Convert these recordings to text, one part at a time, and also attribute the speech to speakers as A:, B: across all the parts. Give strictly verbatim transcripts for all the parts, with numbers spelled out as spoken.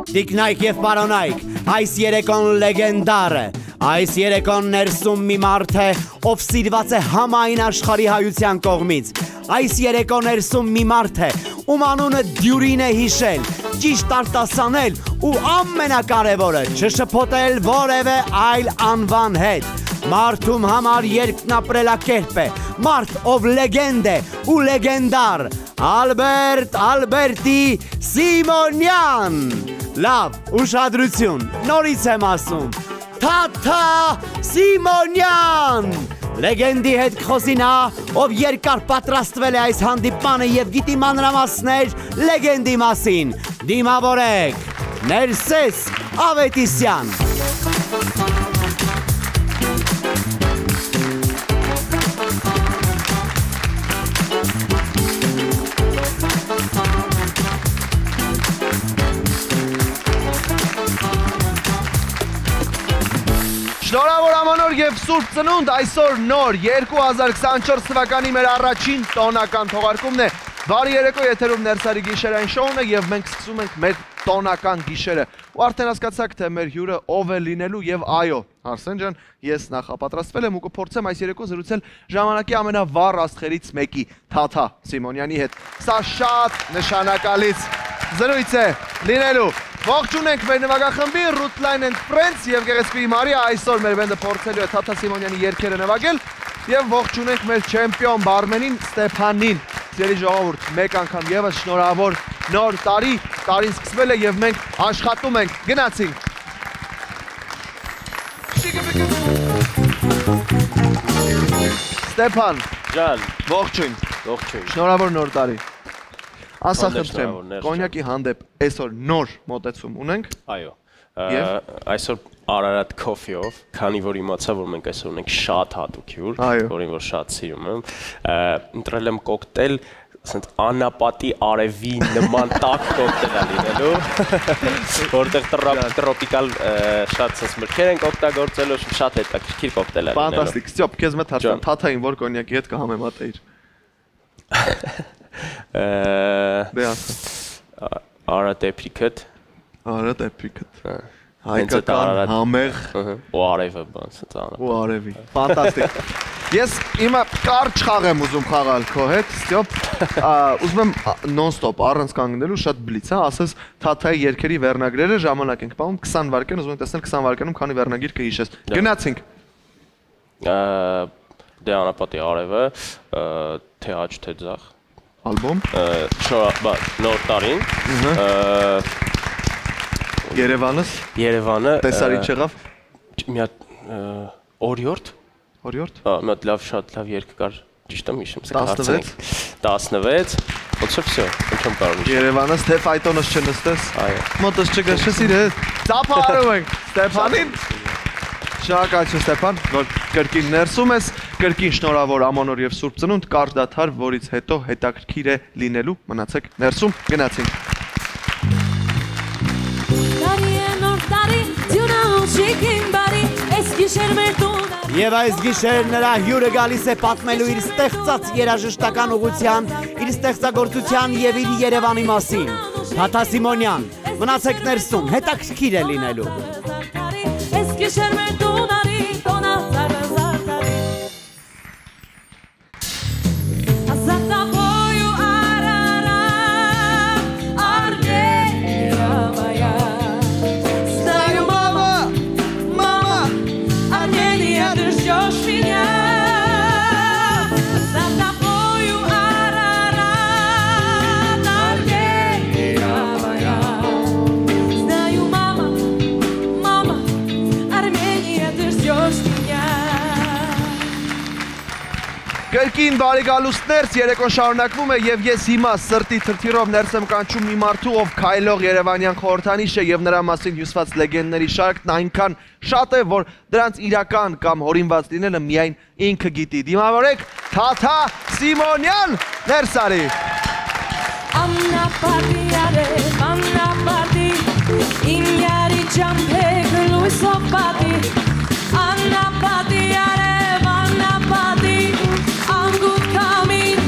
A: Տիկնայք և պարոնայք, այս երեկոն լեգենդար է, այս երեկոն ներսում մի մարդ է, ով սիրված է համայն աշխարհի հայության կողմից, այս երեկոն ներսում մի մարդ է, ում անունը դյուրին է հիշել, ճիշտ արտասանել ու ամենակարևորը չշփոթել որևէ այլ անվան հետ, մարդում համար երկնապրելակերպ է, մարդ ով լեգենդ է ու լեգենդար, Ալբերտ Ալբերտի Սիմոնյան, լավ, ուշադրություն, նորից եմ ասում, Թաթա Սիմոնյան, լեգենդի հետ կխոսի նա, ով երկար պատրաստվել է այս հանդիպանը և գիտի մանրամասներ լեգենդի մասին, դիմավորեք, Ներսես Ավետիսյան։
B: Շնորհավոր ամանոր և սուրբ ծնունդ, այսօր նոր երկու հազար քսանչորս թվականի մեր առաջին տոնական թողարկումն է։ Բարի երեկո, եթերում Ներսարի գիշերային շոուն է և մենք սկսում ենք մեր տոնական գիշերը։ Ու արդեն հասկացաք, թե մեր հյուրը ով է լինելու և այո, Արսեն ջան, ես նախապատրաստվել եմ ու կփորձեմ այս երեկո զրուցել ժամանակի ամենավառ աստղերից մեկի, Թաթա Սիմոնյանի հետ։ Սա շատ նշանակալից զրույց է լինելու։ Ողջունենք մեր նվագախմբի Rootline and Friends և Գեղեցկուի Մարիա, այսօր մեր բենդը փորձելու է Թաթա Սիմոնյանի երգերը նվագել և ողջունենք մեր չեմպիոն բարմենին Ստեփանին։ Սիրելի ժողովուրդ, մեկ անգամ ևս շնորհավոր նոր տարի, տարին սկսվել է և մենք աշխատում ենք, գնացինք։ Ստեփան,
C: ջան,
B: ողջույն,
C: ողջույն,
B: շնորհավոր նոր տարի։ Ասա խնդրեմ, կոնյակի հանդեպ այսօր նոր մոտեցում ունենք։
C: Այո, այսօր Արարատ Coffee-ով, քանի որ իմացա, որ մենք այսօր ունենք շատ հատուկ հյուր, որին որ շատ սիրում եմ, ընտրել եմ կոկտեյլ, ասենց անապատի արևի նման տաք կոկտեյլ է լինելու, որտեղ տրոպիկալ շատ սենց մրգեր ենք օգտագործելու, շատ հետաքրքիր կոկտեյլ է լինելու։
B: Ֆանտաստիկ, Ստյոպ, քեզ մոտ հարցնում, Թաթային որ կոնյակի հետ կհամեմատեիր։ Դե ասա։
C: Արարատ էփիկըտ։
B: Արարատ էփիկըտ։ Հայկական համեղ
C: ու արևը բան սծանը։
B: Ու արևի։ Ֆանտաստիկ։ Ես հիմա կարճ խաղ եմ ուզում խաղալ քո հետ, Ստյոպ, ուզում եմ նոն-ստոպ առանց կանգնելու շատ բլից, հա, ասես Թաթայի երգերի վերնագրերը ժամանակ ենք պահում քսան վայրկյան, ուզում եմ տեսնել քսան վայրկյանում քանի վերնագիր կհիշես։ Գնացինք։
C: Դե անապատի արևը, թե աջ, թե ձախ։
B: Ալբոմ։
C: Նոր տարին։
B: Երևանս։
C: Երևանը։
B: Տեսար ինչ եղավ։
C: Մի հատ օրիորդ։
B: Օրիորդ։
C: Մի հատ լավ, շատ լավ երգ կար, ճիշտ եմ հիշում,
B: տասնվեց։
C: տասնվեց, ոնց է վсё, ինչ եմ կարող հիշել։
B: Երևանս թե ֆայտոնս չնստես։
C: Այո։
B: Մոտս չգշես իր հետ։ Ծափարում ենք Ստեփանին։ Շնորհակալություն Ստեփան, որ կրկին ներսում ես, կրկին շնորհավոր ամանոր և սուրբ ծնունդ, կարճ դադար, որից հետո հետաքրքիր է լինելու, մնացեք ներսում, գնացինք։
A: Եվ այս գիշեր նրա հյուրը գալիս է պատմելու իր ստեղծած երաժշտական ուղղության, իր ստեղծագործության և իր Երևանի մասին։ Թաթա Սիմոնյան, մնացեք ներսում, հետաքրքիր է լինելու։
B: Կրկին բարի գալուստներ, երեկոն շարունակվում է և ես հիմա սրտի թրթիրով ներս եմ կանչում մի մարդու, ով քայլող երևանյան խորհրդանիշ է և նրա մասին հյուսված լեգենդների շարքն այնքան շատ է, որ դրանց իրական կամ հորինված լինելը միայն ինքը գիտի։ Դիմավորեք Թաթա Սիմոնյան, ներս արի։
D: Անապատի արև, անապատի, իմ յարի ջամփեգ լույսով պատի, անապատի արև, անապատի, անգուտ կամին,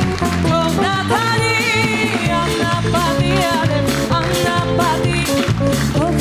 D: ողդատանի, անապատի արև, անապատի, ով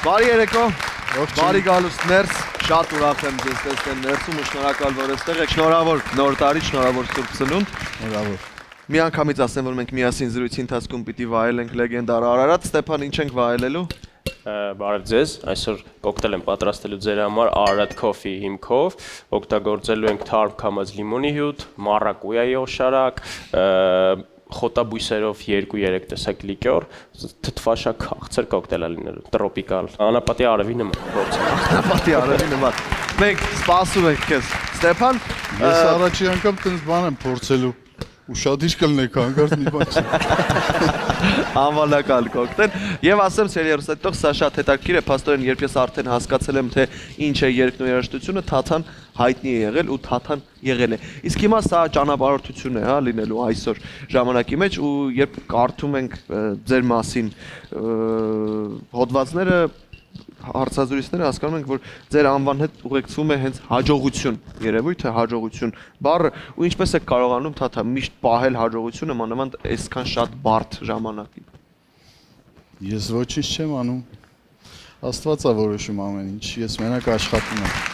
B: Բարի երեկո, բարի գալուստ ներս, շատ ուրախ եմ ձեզ տեսնել ներսում ու շնորհակալ որ այստեղ եք, շնորհավոր նոր տարի, շնորհավոր Սուրբ Ծնունդ։
E: Շնորհավոր։
B: Մի անգամից ասեմ, որ մենք միասին զրույցի ընթացքում պիտի վայելենք լեգենդար Արարատ, Ստեփան, ինչ ենք վայելելու։
C: Բարև ձեզ, այսօր կոկտեյլ եմ պատրաստելու ձեր համար Արարատ Coffee հիմքով, օգտագործելու ենք թարմ քամած լիմոնի հյութ, մարակույայի օշարակ, խոտաբույսերով երկու երեք տեսակ լիկյոր, թթվաշակ քաղցր կոկտեյլ է լինելու, տրոպիկալ, անապատի արևի նման, փորձենք։
B: Անապատի արևի նման։ Մենք սպասում ենք քեզ, Ստեփան։
E: Ես առաջի անգամ տենց բան եմ փորձելու։ Ու շատ ինչ կլնեք, հանկարծ մի բան։
B: Անվանակալ կոկտեյլ։ Եվ ասեմ սերիալստող սա շատ հետաքրքիր է, փաստորեն երբ ես արդեն հասկացել եմ թե ինչ է երգն ու երաժշտությունը, Թաթան հայտնի է եղել ու Թաթան եղել է։ Իսկ հիմա սա ճանապարհորդություն է, հա, լինելու այսօր ժամանակի մեջ ու երբ կարդում ենք ձեր մասին հոդվածները հարցազրույցները հասկանում ենք, որ ձեր անվան հետ ուղեկցվում է հենց հաջողություն, երևույթ է հաջողություն բառը, ու ինչպես եք կարողանում Թաթա միշտ պահել հաջողությունը մանավանդ այսքան շատ բարդ ժամանակին։
E: Ես ոչինչ չեմ անում։ Աստված է որոշում ամեն ինչ, ես մենակ աշխատում եմ։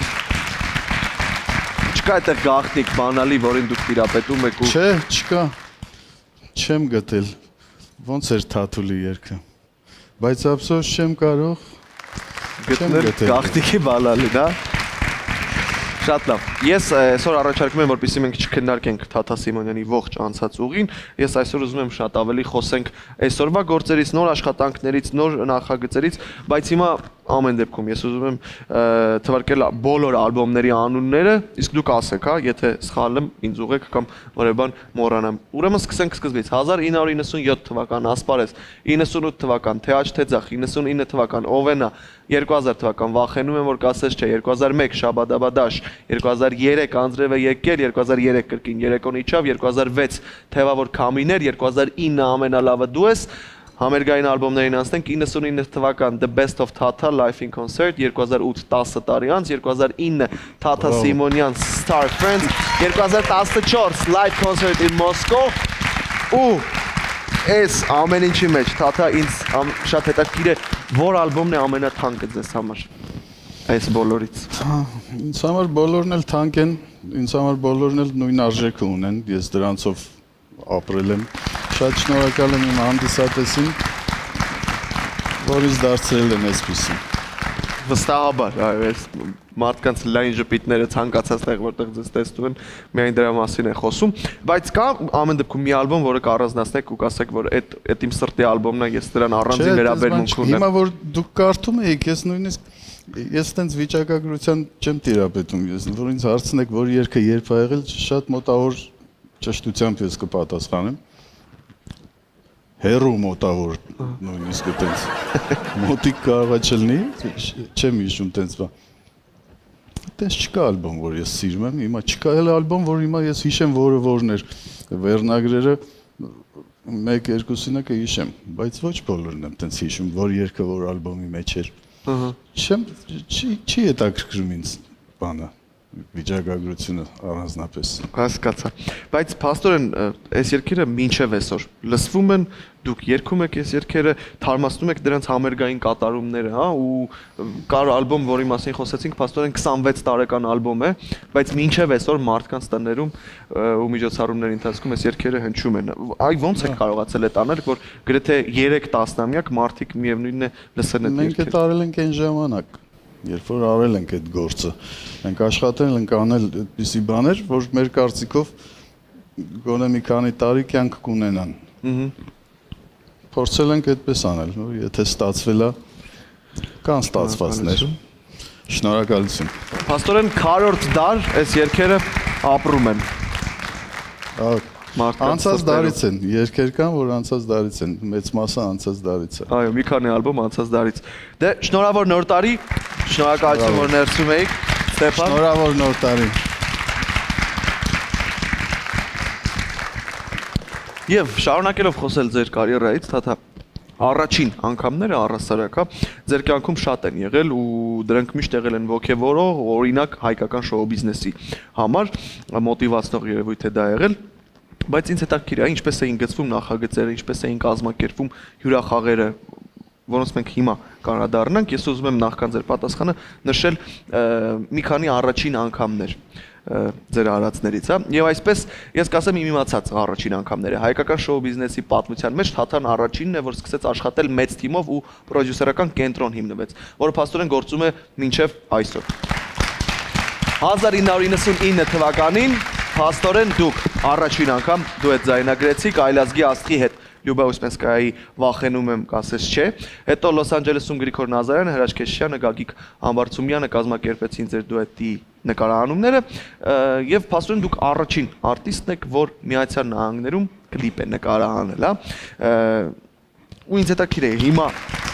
B: Չկա այդտեղ գաղտնիք բանալի, որին դուք տիրապետում եք ու…
E: Չէ, չկա։ Չեմ գտել։ Ոնց էր Թաթուլի երգը։ Բայց ափսոս չեմ կարող
B: գտնել գաղտնիքի բանալին, հա։ Շատ լավ։ Ես այսօր առաջարկում եմ, որպեսզի մենք չքննարկենք Թաթա Սիմոնյանի ողջ անցած ուղին, ես այսօր ուզում եմ շատ ավելի խոսենք այսօրվա գործերից, նոր աշխատանքներից, նոր նախագծերից, բայց հիմա ամեն դեպքում ես ուզում եմ թվարկել բոլոր ալբոմների անունները, իսկ դուք ասեք, հա, եթե սխալ եմ, ինձ ուղեք կամ որևէ բան մոռանամ։ Ուրեմն սկսենք սկզբից։ հազար ինը հարյուր իննսունյոթ թվական Ասպարեզ, իննսունութ թվական Թե աջ թե ձախ, իննսունինը թվական Օվենա, երկու հազար թվական Վախենում եմ որ կասես չէ, երկու հազար մեկ Շաբադաբադաշ, երկու հազար երեք Անձրև է եկել, երկու հազար երեք կրկին Երեկոն իջավ, երկու հազար վեց Թևավոր քամիներ, երկու հազար ինը Ամենալավը դու ես, համերգային ալբոմներին անցնենք, իննսունինը թվական The Best of Tata Live in Concert, երկու հազար ութ տասը տարի անց, երկու հազար ինը Թաթա Սիմոնյան Star Friends, երկու հազար տասնչորս Live Concert in Moscow ու այս ամեն ինչի մեջ Թաթա ինձ շատ հետաքրքիր է, որ ալբոմն է ամենաթանկը ձեզ համար այս բոլորից։
E: Ինձ համար բոլորն էլ թանկ են, ինձ համար բոլորն էլ նույն արժեքը ունեն, ես դրանցով ապրել եմ։ Շատ շնորհակալ եմ իմ հանդիսատեսին, որ ինձ դարձրել են այսպիսին։
B: Վստահաբար, այս մարդկանց լայն ժպիտները ցանկացած տեղ որտեղ ձեզ տեսնում են, միայն դրա մասին է խոսում, բայց կա ամեն դեպքում մի ալբոմ, որը կառանձնացնեք ու կասեք, որ այդ այդ իմ սրտի ալբոմն է, ես դրան առանձին վերաբերմունք ունեմ։
E: Հիմա որ դուք կարդում եք, ես նույնիսկ ես տենց վիճակագրության չեմ տիրապետում, ես որ ինձ հարցնեք, որ երգը երբ ա եղել, շատ մոտավոր ճշտությամբ ես կպատասխանեմ։ Հերու մոտավոր նույնիսկ այդպես մոտիկ կարող է չլինի, չեմ հիշում այդպես բան։ Այդպես չկա ալբոմ, որ ես սիրում եմ, հիմա չկա էլ ալբոմ, որ հիմա ես հիշեմ որը որն էր։ Վերնագրերը մեկ երկուսինը կհիշեմ, բայց ոչ բոլորն եմ այդպես հիշում, որ երգը որ ալբոմի մեջ էր։ Չեմ չի հետաքրքրում ինձ բանը։ Վիճակագրությունը առանձնապես
B: հասկացա, բայց փաստորեն այս երգերը մինչև այսօր լսվում են, դուք երգում եք այս երգերը, թարմացնում եք դրանց համերգային կատարումները, հա, ու կար ալբոմ, որի մասին խոսեցինք, փաստորեն քսանվեց տարեկան ալբոմ է, բայց մինչև այսօր մարդկանց տներում ու միջոցառումների ընթացքում այս երգերը հնչում են։ Այ ոնց եք կարողացել այդ անել, որ գրեթե երեք տասնամյակ մարդիկ միևնույնն է լսեն այդ երգերը։
E: Մենք դա արել ենք այն ժամանակ, երբ որ արել ենք այդ գործը, մենք աշխատել ենք անել այդպիսի բաներ, որ մեր կարծիքով գոնե մի քանի տարի կյանք կունենան։ Փորձել ենք այդպես անել, եթե ստացվել է, կան ստացվածներ։ Շնորհակալություն։
B: Փաստորեն քառորդ դար այս երգերը ապրում են։
E: Անցած դարից են, երգեր կան, որ անցած դարից են, մեծ մասը անցած դարից է։
B: Այո, մի քանի ալբոմ անցած դարից։ Դե շնորհավոր նոր տարի, շնորհակալություն որ ներսում եք, Ստեփան։
E: Շնորհավոր նոր տարի։
B: Եվ շարունակելով խոսել ձեր կարիերայից, Թաթա, առաջին անգամները առհասարակ, ձեր կյանքում շատ են եղել ու դրանք միշտ եղել են ոգևորող, օրինակ հայկական շոու բիզնեսի համար, մոտիվացնող երևույթ է դա եղել։ Բայց ինձ հետաքրքիր է, ինչպես էին գծվում նախագծերը, ինչպես էին կազմակերպվում հյուրախաղերը, որոնց մենք հիմա կանրադառնանք, ես ուզում եմ նախքան ձեր պատասխանը նշել մի քանի առաջին անգամներ ձեր արածներից, հա։ Եվ այսպես ես կասեմ իմ իմացած առաջին անգամները հայկական շոու բիզնեսի պատմության մեջ Թաթան առաջինն է, որ սկսեց աշխատել մեծ թիմով ու պրոդյուսերական կենտրոն հիմնվեց, որը փաստորեն գործում է մինչև այսօր։ հազար ինը հարյուր իննսունինը թվականին փաստորեն դուք առաջին անգամ դուետ ձայնագրեցիք այլազգի աստղի հետ Լյուբա Ուսպենսկայի վախենում եմ կասես չէ, հետո Լոս Անջելեսում Գրիգոր Նազարյանը, Հրաչ Քեշյանը, Գագիկ Համբարձումյանը կազմակերպեցին ձեր դուետի նկարահանումները եւ փաստորեն դուք առաջին արտիստն եք, որ Միացյալ Նահանգներում կլիպ է նկարահանել, հա։ Ու ինձ հետաքրքիր է հիմա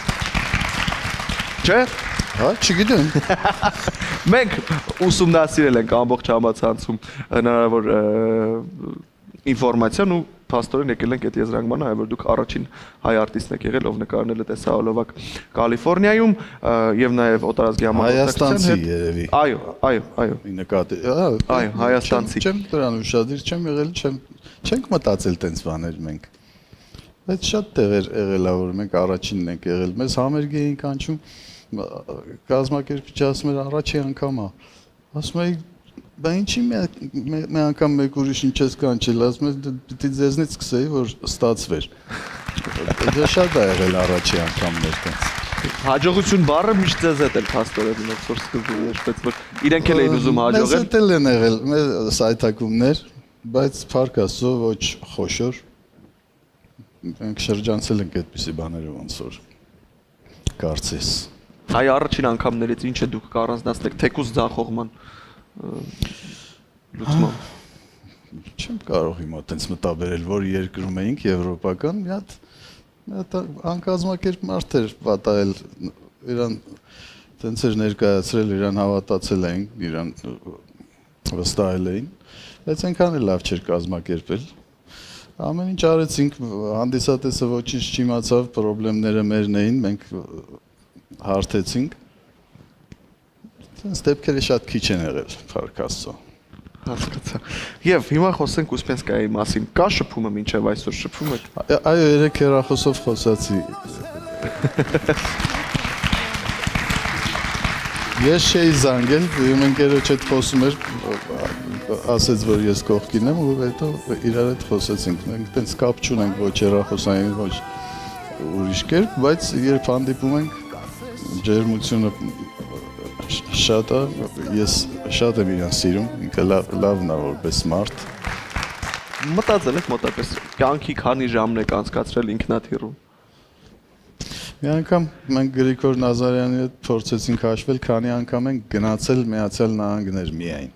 B: չէ։
E: Հա, չգիտեմ։
B: Մենք ուսումնասիրել ենք ամբողջ համացանցում հնարավոր ինֆորմացիան ու փաստորեն եկել ենք այդ եզրանկմանը, այ որ դուք առաջին հայ արտիստն եք եղել, ով նկարել է տեսահոլովակ Կալիֆոռնիայում եւ նաեւ օտարազգի
E: համագործակցության հետ։ Հայաստանցի երևի։
B: Այո, այո, այո։
E: Ի նկատի։
B: Այո, հայաստանցի։
E: Չեմ դրան ուշադիր չեմ եղել, չեմ չենք մտածել տենց բաներ մենք։ Բայց շատ տեղեր եղել ա որ մենք առաջինն ենք եղել։ Մեզ համերգ էինք անցում կազմակերպիչը ասում էր առաջի անգամ է։ Ասում էի բա ինչի մի անգամ մեկ ուրիշին չես կանչել, ասում եմ պիտի ձեզնից սկսեի, որ ստացվեր։ Դա շատ է եղել առաջի անգամներ տենց։
B: Հաջողություն բառը միշտ ձեզ հետ էլ փաստորեն ունեց, որ սկզբում երբեք որ իրենք էլ էին ուզում հաջողել։
E: Մեզ հետ էլ են եղել մեր սայթակումներ, բայց փառք Աստծո ոչ խոշոր։ Մենք շրջանցել ենք այդպիսի բաները ոնց որ կարծես։
B: Հայ առաջին անգամներից ինչ է դուք կառանձնացնեք թեկուզ ձախողման լուծմամբ։
E: Չեմ կարող հիմա տենց մտաբերել, որ երկրում էինք եվրոպական, մի հատ մի հատ անկազմակերպ մարդ էր պատահել, իրան տենց էր ներկայացրել, իրան հավատացել էին, իրան վստահել էին, բայց այնքան էլ լավ չէր կազմակերպել։ Ամեն ինչ արեցինք, հանդիսատեսը ոչինչ չիմացավ, խնդիրները մերն էին, մենք հարթեցինք։ Այս դեպքերը շատ քիչ են եղել, փառք Աստծո։
B: Հասկացա։ Եվ հիմա խոսենք Ուսպենսկայի մասին։ Կա շփումը մինչև այսօր շփում եք։
E: Այո, երեք հեռախոսով խոսացի։ Ես չէի զանգել, իմ ընկերոջ հետ խոսում էր, ասեց, որ ես կողքին եմ ու հետո իրար հետ խոսեցինք։ Մենք տենց կապ չունենք ոչ հեռախոսային, ոչ ուրիշ կերպ, բայց երբ հանդիպում ենք, ջերմությունը շատ է, ես շատ եմ իրան սիրում, ինքը լավն է որպես մարդ։
B: Մտածել եք մոտապես կյանքի քանի ժամն եք անցկացրել ինքնաթիռում։
E: Մի անգամ մենք Գրիգոր Նազարյանի հետ փորձեցինք հաշվել, քանի անգամ ենք գնացել Միացյալ Նահանգներ միայն։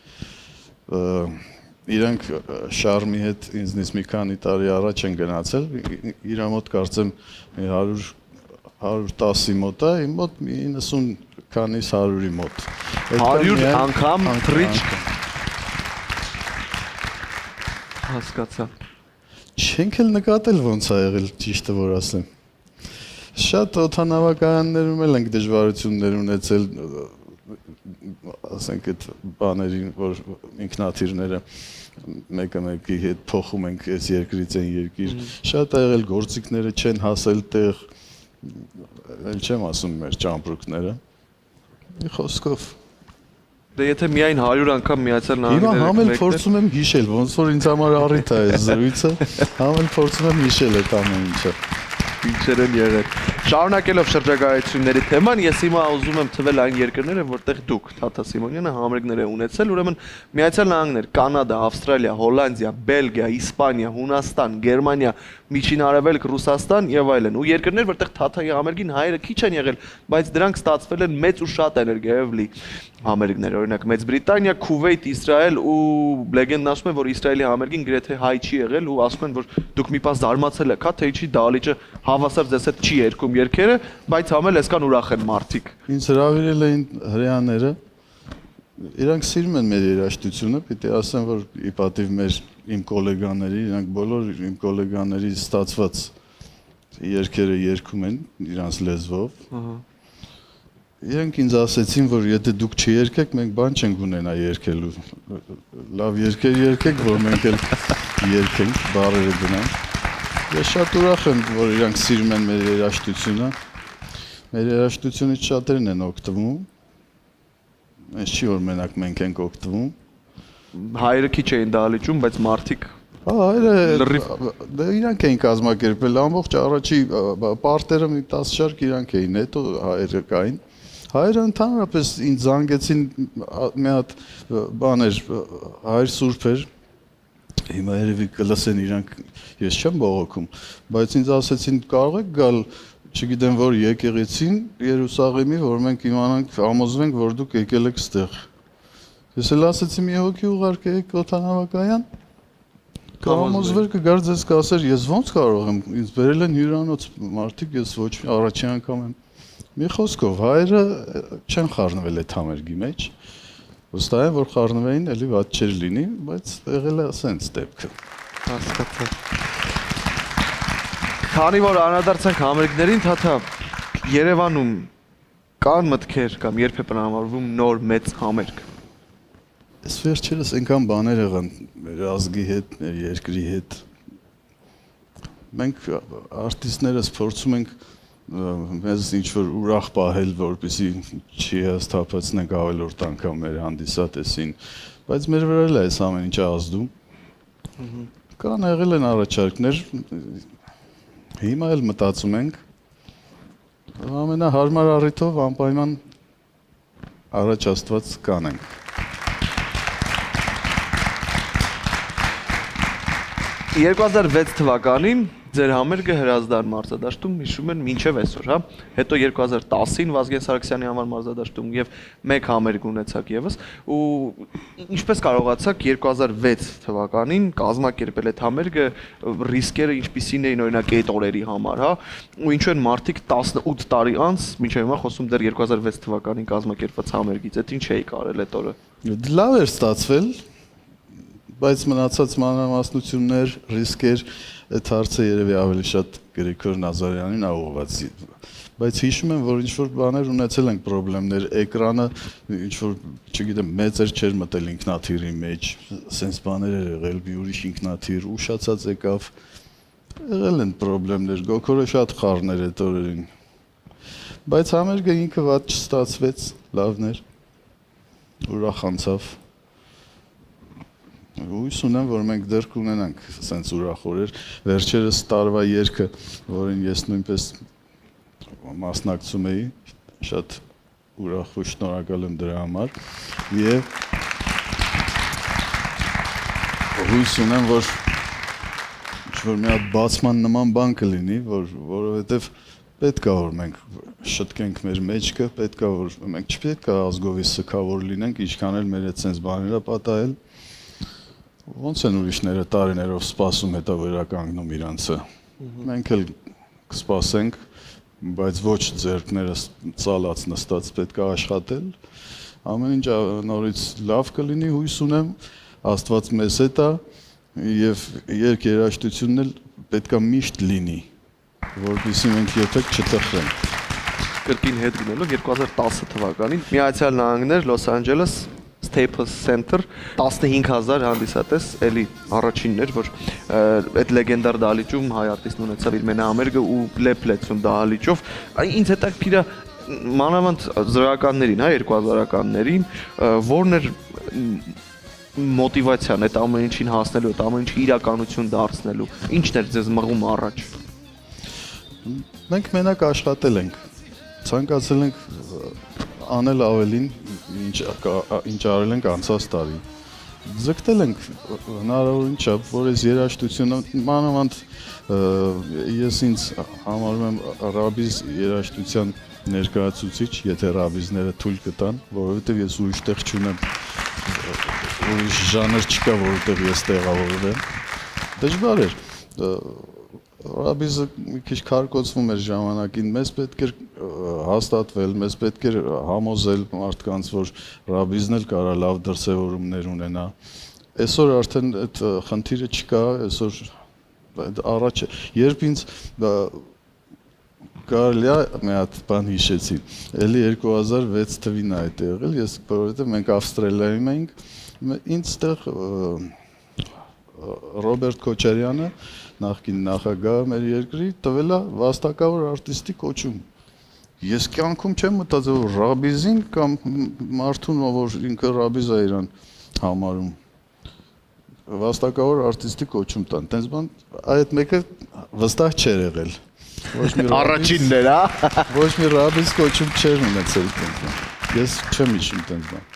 E: Իրանք Շարմի հետ ինձնից մի քանի տարի առաջ են գնացել, իր մոտ կարծեմ հարյուր հարյուր տասի մոտ է, իմ մոտ իննսուն քանիս հարյուրի մոտ։
B: հարյուր անգամ թռիչ։ Հասկացա։
E: Չենք էլ նկատել ոնց է եղել ճիշտը որ ասեմ։ Շատ օդանավակայաններում էլ ենք դժվարություններ ունեցել, ասենք այդ բաներին, որ ինքնաթիռները մեկը մեկի հետ փոխում ենք այս երկրից այն երկիր։ Շատ է եղել գործիքները չեն հասել տեղ, էլ չեմ ասում մեր ճամպրուկները։ Մի խոսքով։
B: Դե եթե միայն հարյուր անգամ Միացյալ Նահանգները
E: Հիմա համել փորձում եմ հիշել, ոնց որ ինձ համար առիթ է այս զրույցը, համել փորձում եմ հիշել այդ ամեն ինչը։
B: Ինչեր են եղել։ Շարունակելով շրջագայությունների թեման, ես հիմա ուզում եմ թվել այն երկրները, որտեղ դուք, Թաթա Սիմոնյանը, համերգներ եք ունեցել, ուրեմն Միացյալ Նահանգներ, Կանադա, Ավստրալիա, Հոլանդիա, Բելգիա, Իսպանիա, Հունաստան, Գերմանիա, Միջին Արևելք, Ռուսաստան եւ այլն։ Ու երկրներ, որտեղ Թաթայի համերգին հայերը քիչ են եղել, բայց դրանք ստացվել են մեծ ու շատ էներգիայով լի համերգներ, օրինակ Մեծ Բրիտանիա, Քուվեյթ, Իսրայել ու լեգենդն ասում է, որ Իսրայելի համերգին գրեթե հայ չի եղել ու ասում են, որ դուք մի պահ զարմացել եք, հա, թե ինչի դահլիճը հավասար ձեզ հետ չի երգում երգերը, բայց համել այսքան ուրախ են մարդիկ։
E: Ինձ հրավիրել էին հրեաները, իրանք սիրում են մեր երաժշտությունը, պիտի ասեմ, որ ի պատիվ մեր իմ գոլեգաների, իրանք բոլոր իմ գոլեգաների ստացված երգերը երգում են իրանց լեզվով։ Իրանք ինձ ասեցին, որ եթե դուք չերգեք, մենք բան չենք ունենա երգելու։ Լավ երգեր երգեք, որ մենք էլ երգենք, բառերը գնանք։ Ես շատ ուրախ եմ, որ իրանք սիրում են մեր երաժշտությունը։ Մեր երաժշտությունից շատերն են օգտվում։ Այս չի որ մենակ մենք ենք օգտվում։
B: Հայերը քիչ էին դահլիճում, բայց մարդիկ
E: հայերը դե իրանք էին կազմակերպել ամբողջ առաջի պարտերը մի տասը շարք իրանք էին, հետո հայերը կային։ Հայերը ընդհանրապես ինձ զանգեցին մի հատ բաներ, հայր սուրբ էր, հիմա երևի կլսեն իրանք, ես չեմ բողոքում, բայց ինձ ասեցին կարող եք գալ, չգիտեմ որ եկեղեցին Երուսաղեմի, որ մենք իմանանք, համոզվենք, որ դուք եկել եք ստեղ։ Ես էլ ասեցի մի հոգի ուղարկեք օդանավակայան, կհամոզվեր կգար ձեզ կասեր, ես ոնց կարող եմ, ինձ բերել են հյուրանոց մարդիկ, ես ոչ առաջի անգամ եմ։ Մի խոսքով, հայերը չեն խառնվել այդ համերգի մեջ, վստահ եմ, որ խառնվեին, էլի վատ չէր լինի, բայց եղել է սենց դեպքը։
B: Հասկացա։ Քանի որ անդրադարձանք համերգներին, թաթա Երևանում կան մտքեր կամ երբեմն անվարվում նոր մեծ համերգ։
E: Այս վերջերս այնքան բաներ եղան մեր ազգի հետ, մեր երկրի հետ։ Մենք արտիստներս փորձում ենք մեզ ինչ-որ ուրախ պահել, որպեսզի չի հաստափեցնենք ավելորդ անգամ մեր հանդիսատեսին, բայց մեր վրա էլ է այս ամեն ինչը ազդում։ Կան եղել են առաջարկներ, հիմա էլ մտածում ենք, ամենահարմար առիթով անպայման առաջ Աստված կանենք։
B: երկու հազար վեց թվականին ձեր համերգը Հրազդան մարզադաշտում հիշում են մինչև այսօր, հա։ Հետո երկու հազար տասին Վազգեն Սարգսյանի անվան մարզադաշտում եւ մեկ համերգ ունեցաք եւս ու ինչպես կարողացաք երկու հազար վեց թվականին կազմակերպել այդ համերգը, ռիսկերը ինչպիսին էին օրինակ այդ օրերի համար, հա։ Ու ինչու են մարդիկ տասնութ տարի անց մինչև հիմա խոսում դեռ երկու հազար վեց թվականին կազմակերպված համերգից, այդ ինչ էի կարել այդ օրը։
E: Լավ էր ստացվել, բայց մնացած մանրամասնություններ, ռիսկեր, այդ հարցը երևի ավելի շատ Գրիգոր Նազարյանին ուղղված։ Բայց հիշում եմ, որ ինչ-որ բաներ ունեցել ենք պրոբլեմներ, էկրանը ինչ-որ, չգիտեմ, մեծեր չէր մտել ինքնաթիռի մեջ, սենց բաներ էր եղել, մի ուրիշ ինքնաթիռ, ուշացած եկավ, եղել են պրոբլեմներ, Գոքորը շատ խառներ այդ օրերին։ Բայց համերգը ինքը վատ չստացվեց, լավն էր, ուրախ անցավ։ Հույս ունեմ, որ մենք դեռ կունենանք սենց ուրախ օրեր, վերջերս տարվա երգը, որին ես նույնպես մասնակցում էի, շատ ուրախ ու շնորհակալ եմ դրա համար եւ հույս ունեմ, որ ինչ-որ մի հատ բացման նման բան կլինի, որ որովհետեւ պետք է որ մենք շտկենք մեր մեջքը, պետք է որ մենք չպետք է ազգովի սքավոր լինենք, ինչքան էլ մեր այդ սենց բաները պատահել։ Ոնց են ուրիշները տարիներով սպասում հետո վերականգնում իրանցը։ Մենք էլ կսպասենք, բայց ոչ ձեռքները ծալած նստած պետք է աշխատել։ Ամեն ինչ նորից լավ կլինի, հույս ունեմ, Աստված մեզ հետ է եւ երգերաշտությունն էլ պետք է միշտ լինի, որպեսզի մենք երբեք չտխրենք։
B: Կրկին հետ գնալով երկու հազար տասը թվականին Միացյալ Նահանգներ, Լոս Անջելես Staples Center տասնհինգ հազար հանդիսատես, էլի առաջինն էր, որ այդ լեգենդար դահլիճում հայ արտիստն ունեցավ իր մենահամերգը ու լեփլեցում դահլիճով։ Ինձ հետաքրքիր է մանավանդ զրոյականներին, հա, երկու հազարականներին, որն էր մոտիվացիան այդ ամեն ինչին հասնելու, այդ ամեն ինչի իրականություն դարձնելու։ Ինչն էր ձեզ մղում առաջ։
E: Մենք մենակ աշխատել ենք, ցանկացել ենք անել ավելին, ինչ ինչ արել ենք անցած տարի։ Ձգտել ենք հնարավորին չափ, որ այս երաժշտությունը մանավանդ ես ինձ համարում եմ ռաբիզ երաժշտության ներկայացուցիչ, եթե ռաբիզները թույլ կտան, որովհետև ես ուրիշ տեղ չունեմ, ուրիշ ժանր չկա, որովհետև ես տեղավորվեմ։ Դժվար էր։ Ռաբիզը մի քիչ քարկոծվում էր ժամանակին, մեզ պետք էր հաստատվել, մեզ պետք էր համոզել մարդկանց, որ ռաբիզն էլ կարա լավ դրսևորումներ ունենա։ Այսօր արդեն այդ խնդիրը չկա, այսօր առաջ երբ ինձ կարելի է մի հատ բան հիշեցի, էլի երկու հազար վեց թվին է այդ եղել, ես որովհետև մենք Ավստրալիայում էինք, ինձ տեղ Ռոբերտ Քոչարյանը, նախկին նախագահ մեր երկրի, տվել է վաստակավոր արտիստի կոչում։ Ես կյանքում չեմ մտածել որ ռաբիզին կամ մարդուն որ ինքը ռաբիզ է իրան համարում վաստակավոր արտիստի կոչում տան տենց բան այդ մեկը վստահ չէր եղել ոչ մի
B: առաջինն էր հա
E: ոչ մի ռաբիզ կոչում չէր ունեցել տենց բան ես չեմ հիշում տենց բան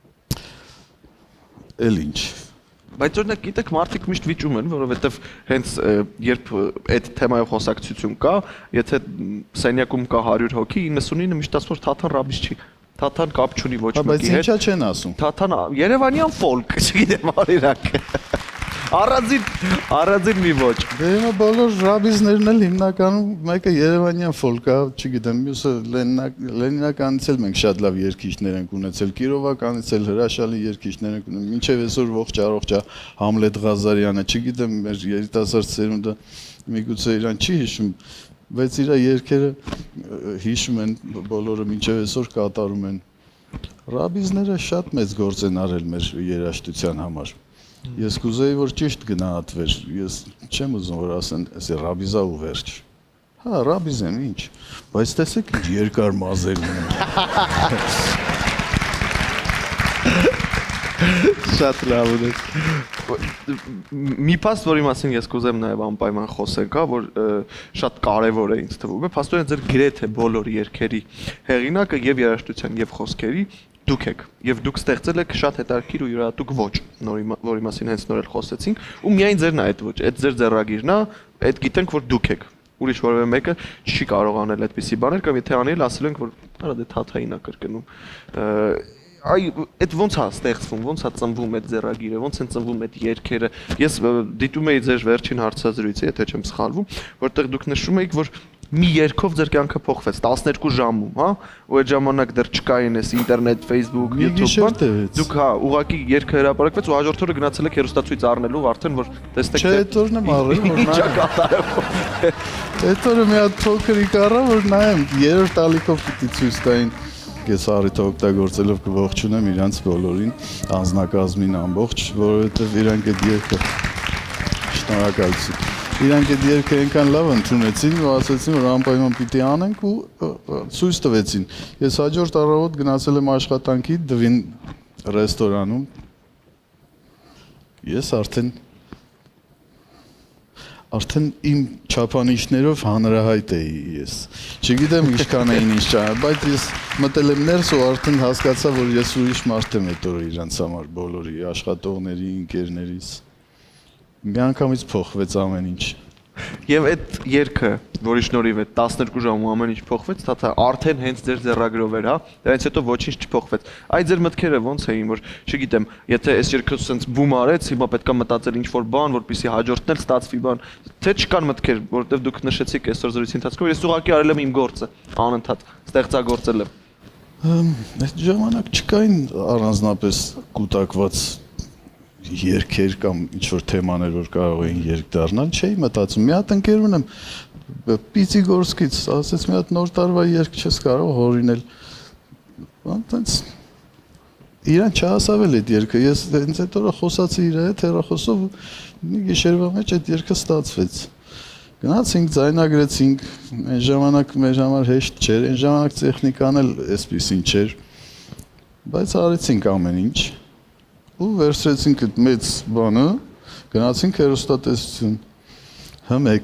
E: էլ ինչ
B: բայց օրինակ գիտեք մարդիկ միշտ վիճում են որովհետև հենց երբ այդ թեմայով խոսակցություն կա եթե սենյակում կա հարյուր հոգի իննսունինը միշտ ասում որ Թաթան ռաբիզ չի Թաթան կապ չունի ոչ մեկի հետ
E: բայց ինչա չեն ասում
B: Թաթան Երևանյան ֆոլք չգիտեմ արիրակ Առանձին առանձին մի ոչ
E: դե հիմա բոլոր ռաբիզներն էլ հիմնականում մեկը Երևանյան ֆոլք է չգիտեմ մյուսը լենինականից էլ մենք շատ լավ երգիչներ ենք ունեցել Կիրովականից էլ հրաշալի երգիչներ ենք ունեցել մինչև այսօր ողջ առողջա Համլետ Ղազարյանը չգիտեմ մեր երիտասարդ սերունդը միգուցե իրան չի հիշում բայց իր երկերը հիշում են բոլորը մինչև այսօր կատարում են ռաբիզները շատ մեծ գործ են արել մեր երաժշտության համար ես կուզեի որ ճիշտ գնահատվեր ես չեմ ուզում որ ասեն էսի ռաբիզա ու վերջ հա ռաբիզ եմ ինչ բայց տեսեք ինչ երկար մազեր ունեն
B: շատ լավ ունես մի փաստ որի մասին ես կուզեմ նաև անպայման խոսենք հա որ շատ կարևոր է ինձ թվում է փաստորեն ձեր գրեթե բոլոր երգերի հեղինակը եւ երաժշտության եւ խոսքերի դուք եք եւ դուք ստեղծել եք շատ հետաքրքիր ու յուրահատուկ ոճ որի մասին հենց նոր էլ խոսեցինք ու միայն ձերն է այդ ոճ այդ ձեր ձեռագիրն է այդ գիտենք որ դուք եք ուրիշ որևէ մեկը չի կարող անել այդպիսի բաներ կամ եթե անել ասել ենք որ արա դե Թաթային է կրկնում այ այդ ոնց է ստեղծվում, ոնց է ծնվում այդ ձեռագիրը, ոնց են ծնվում այդ երգերը։ Ես դիտում էի ձեր վերջին հարցազրույցը, եթե չեմ սխալվում, որտեղ դուք նշում եք, որ մի երգով ձեր կյանքը փոխվեց տասներկու ժամում, հա, ու այդ ժամանակ դեռ չկային էս ինտերնետ, Facebook, YouTube-ը։ Դուք հա, ուղղակի երգը հրապարակվեց ու հաջորդ օրը գնացել եք հեռուստացույց առնելու, արդեն որ տեսնեք։
E: Չէ, այդ օրն եմ առել, որ նա։ Այդ օրը մի հատ փոքրիկ առա, որ նայեմ, երրորդ ալիքով պիտի ցույց տային։ Ես առիթը օգտագործելով կողջունեմ իրանց բոլորին, անձնակազմին ամբողջ, որովհետև իրանք այդ երգը շնորհակալություն։ Իրանք այդ երգը այնքան լավ ընդունեցին ու ասացին, որ անպայման պիտի անենք ու ցույց տվեցին։ Ես հաջորդ առավոտ գնացել եմ աշխատանքի Դվին ռեստորանում։ Ես արդեն Արդեն իմ չափանիշներով հանրահայտ էի ես։ Չգիտեմ ինչքան էին ինչ ճանաչ, բայց ես մտել եմ ներս ու արդեն հասկացա, որ ես ուրիշ մարդ եմ այդ օրը իրանց համար բոլորի, աշխատողների, ընկերներիս։ Միանգամից փոխվեց ամեն ինչ։ Եվ այդ երգը, որի շնորհիվ այդ տասներկու ժամում ամեն ինչ փոխվեց, դա արդեն հենց ձեր ձեռագրով էր, հա։ Դրանից հետո ոչինչ չփոխվեց։ Այդ ձեր մտքերը ոնց էին, որ չգիտեմ, եթե այս երգը սենց բում արեց, հիմա պետք է մտածել ինչ-որ բան, որպեսզի հաջորդն էլ ստացվի բան, թե չկան մտքեր, որովհետև դուք նշեցիք այսօր զրույցի ընթացքում, ես ուղղակի արել եմ իմ գործը, անընդհատ ստեղծագործել եմ։ Այդ ժամանակ չկային առանձնապես կուտակված երգեր կամ ինչ-որ թեմաներ, որ կարող էին երգ դառնալ, չէի մտածում։ Մի հատ ընկեր ունեմ, Պիցիգորսկից, ասեց մի հատ նոր տարվա երգ չես կարող հորինել։ Այնտենց իրան չհասավել այդ երգը, ես հենց այդ օրը խոսացի իր հետ հեռախոսով, մի գիշերվա մեջ այդ երգը ստացվեց։ Գնացինք, ձայնագրեցինք, այն ժամանակ մեր համար հեշտ չէր, այն ժամանակ տեխնիկան էլ այսպիսին չէր, բայց արեցինք ամեն ինչ։ Ու վերցրեցինք այդ մեծ բանը, գնացինք հեռուստատեսություն, հմեկ,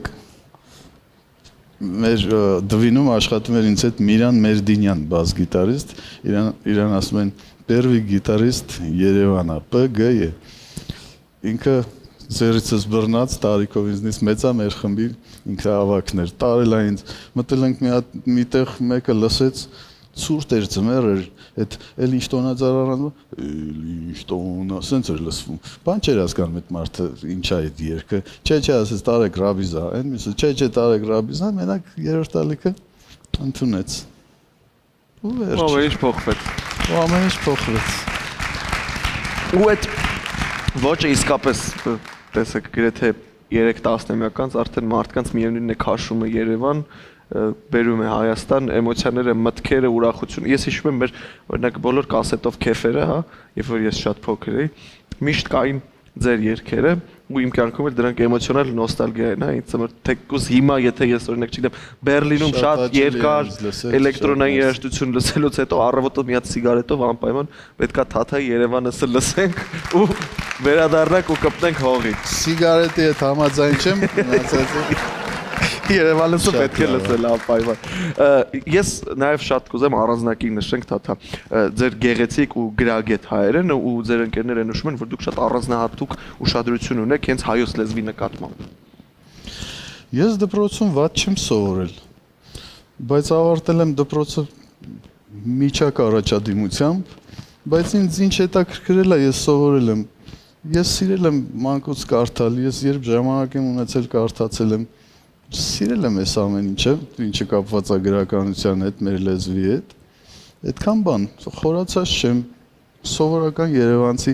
E: մեր Դվինում աշխատում էր ինձ հետ Միրան Մերդինյան, բաս գիտարիստ, իրան ասում են պերվի գիտարիստ Երևանա, Պ Գ Ե, ինքը ձերիցս բռնած, տարիքով ինձնից մեծա մեր խմբի, ինքը ավակն էր, տարել է ինձ, մտել ենք մի տեղ մեկը լսեց, ցուրտ էր ձմեռ էր, այդ էլ ինչ տոնածառարանում, էլ ինչ տոնա, սենց էր լսվում։ Բան չէր հասկանում այդ մարդը ինչ է այդ երգը։ Չէ, չէ, ասեց Տարեկ Ռաբիզա, այն մյուսը, չէ, չէ, Տարեկ Ռաբիզա, մենակ երրորդ ալիքը ընդունեց։ Ու վերջ։ Ու ամեն ինչ փոխվեց։ Ու ամեն ինչ փոխվեց։ Ու այդ ոճը իսկապես տեսեք գրեթե երեք տասնամյակ անց արդեն մարդկանց միևնույնն է քաշում է Երևան բերում է Հայաստան, էմոցիաները, մտքերը, ուրախությունը։ Ես հիշում եմ մեր օրինակ բոլոր կասետով քեֆերը, հա, երբ որ ես շատ փոքր էի, միշտ կային ձեր երգերը,
B: ու իմ կյանքում էլ դրանք էմոցիոնալ նոստալգիա են, հա, ինձ համար թեկուզ հիմա եթե ես օրինակ չգիտեմ Բերլինում շատ երկար էլեկտրոնային երաժշտություն լսելուց հետո առավոտը մի հատ սիգարետով անպայման պետքա Թաթայի Երևանը լսենք ու վերադառնանք ու կպնենք հողին։
E: Սիգարետի հետ համաձայն չեմ, մնացածը
B: Երևանը պետք է լսել անպայման։ Ես նաև շատ կուզեմ առանձնակի նշենք Թաթա, ձեր գեղեցիկ ու գրագետ հայերեն ու ձեր ընկերները նշում են, որ դուք շատ առանձնահատուկ ուշադրություն ունեք հենց հայոց լեզվի նկատմամբ։
E: Ես դպրոցում վատ չեմ սովորել, բայց ավարտել եմ դպրոցը միջակ առաջադիմությամբ, բայց ինձ ինչ հետաքրքրել է, ես սովորել եմ։ Ես սիրել եմ մանկուց կարդալ, ես երբ ժամանակ եմ ունեցել կարդացել եմ, սիրել եմ այս ամեն ինչը, ինչը կապված է գրականության հետ, մեր լեզվի հետ։ Այդքան բան, խորացած չեմ, սովորական երևանցի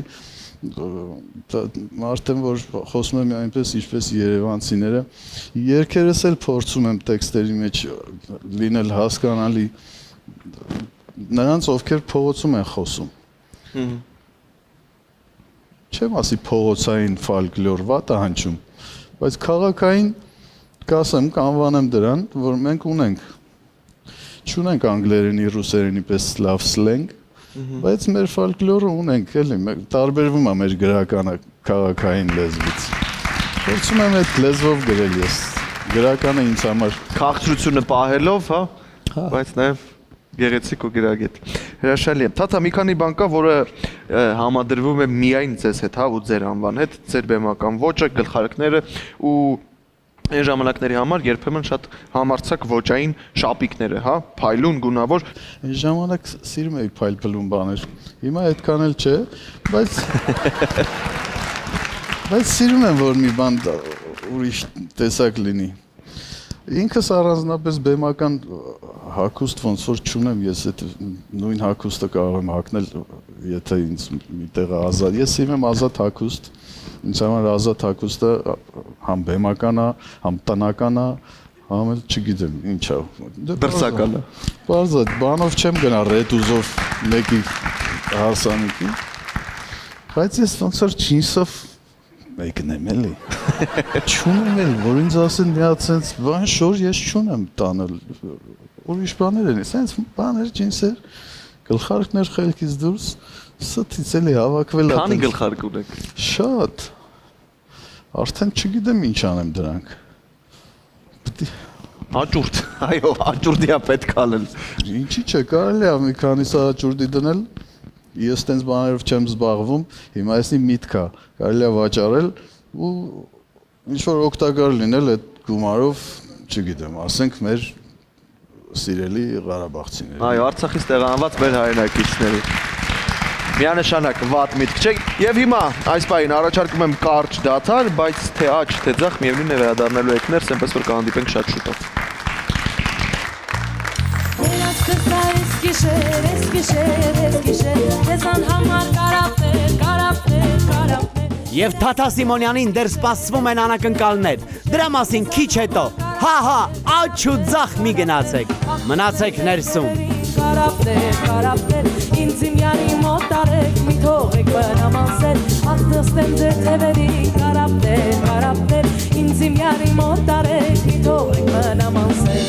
E: մարդ եմ, որ խոսում եմ այնպես, ինչպես երևանցիները, երգերս էլ փորձում եմ տեքստերի մեջ լինել հասկանալի նրանց, ովքեր փողոցում են խոսում։ Չեմ ասի փողոցային ֆոլկլոր վատ է հնչում, բայց քաղաքային կասեմ, կանվանեմ դրան, որ մենք ունենք, չունենք անգլերենի, ռուսերենի պես լավ սլենգ, բայց մեր ֆոլկլորը ունենք, էլի, տարբերվում է մեր գրականը քաղաքային լեզվից։ Փորձում եմ այդ լեզվով գրել ես, գրականը ինձ համար
B: քաղցրությունը պահելով, հա, բայց նաև գեղեցիկ ու գրագետ։ Հրաշալի է։ Թաթա մի քանի բան կա, որը համադրվում է միայն ձեզ հետ, հա, ու ձեր անվան հետ, ձեր բեմական ոճը, գլխարկները ու այն ժամանակների համար երբեմն շատ համարձակ ոճային շապիկները, հա, փայլուն, գունավոր։
E: Այն ժամանակ սիրում էի փայլփլուն բաներ։ Հիմա այդքան էլ չէ, բայց բայց սիրում եմ, որ մի բան ուրիշ տեսակ լինի։ Ինքս առանձնապես բեմական հագուստ ոնց որ չունեմ, ես այդ նույն հագուստը կարող եմ հագնել, եթե ինձ միտեղ ազատ։ Ես սիրում եմ ազատ հագուստ։ Ինձ համար ազատ հագուստը համ բեմական է, համ տնական է, համ էլ չգիտեմ ինչ է։
B: Դրսական է։
E: Բարձր, բանով չեմ գնա ռետուզով մեկի հարսանիքի, բայց ես ոնց որ ջինսով մեկն եմ էլի։ Չունեմ էլ, որ ինձ ասեն մի հատ սենց բան շոր ես չունեմ տանել։ Ուրիշ բաներ են, սենց բաներ, ջինսեր, գլխարկներ խելքից դուրս, սթից էլի հավաքվել է։
B: Քանի գլխարկ ունեք։
E: Շատ։ Արդեն չգիտեմ ինչ անեմ դրանք։
B: Հաճուրդ, այո, հաճուրդիա պետք ալել։
E: Ինչի՞ չէ, կարելի է մի քանիսը հաճուրդի դնել։ Ես տենց բաներով չեմ զբաղվում, հիմա այսնի միտք է, կարելի է վաճառել ու ինչ-որ օգտակար լինել այդ գումարով, չգիտեմ, ասենք մեր սիրելի Ղարաբաղցիների։
B: Այո, Արցախից տեղահանված մեր հայրենակիցների։ Միանշանակ վատ միտք չէ։ Եվ հիմա այս պահին առաջարկում եմ կարճ դադար, բայց թե աճ, թե ձախ միևնույն է վերադառնալու եք ներս, այնպես որ կհանդիպենք շատ շուտով։
D: Gişer, es gişer, es gişer, Դեզան համար կարապներ, կարապներ, կարապներ
A: Եվ Թաթա Սիմոնյանին դեռ սպասվում են անակնկալներ, դրա մասին քիչ հետո, հա-հա, աճ ու ձախ մի գնացեք, մնացեք ներսում
D: Կարապներ, կարապներ, ինձ իմ յանի մոտ արեք, մի թողեք բնամանսել, ախտստեմ ձեր թևերի, կարապներ, կարապներ, ինձ իմ յանի մոտ արեք, մի թողեք բնամանսել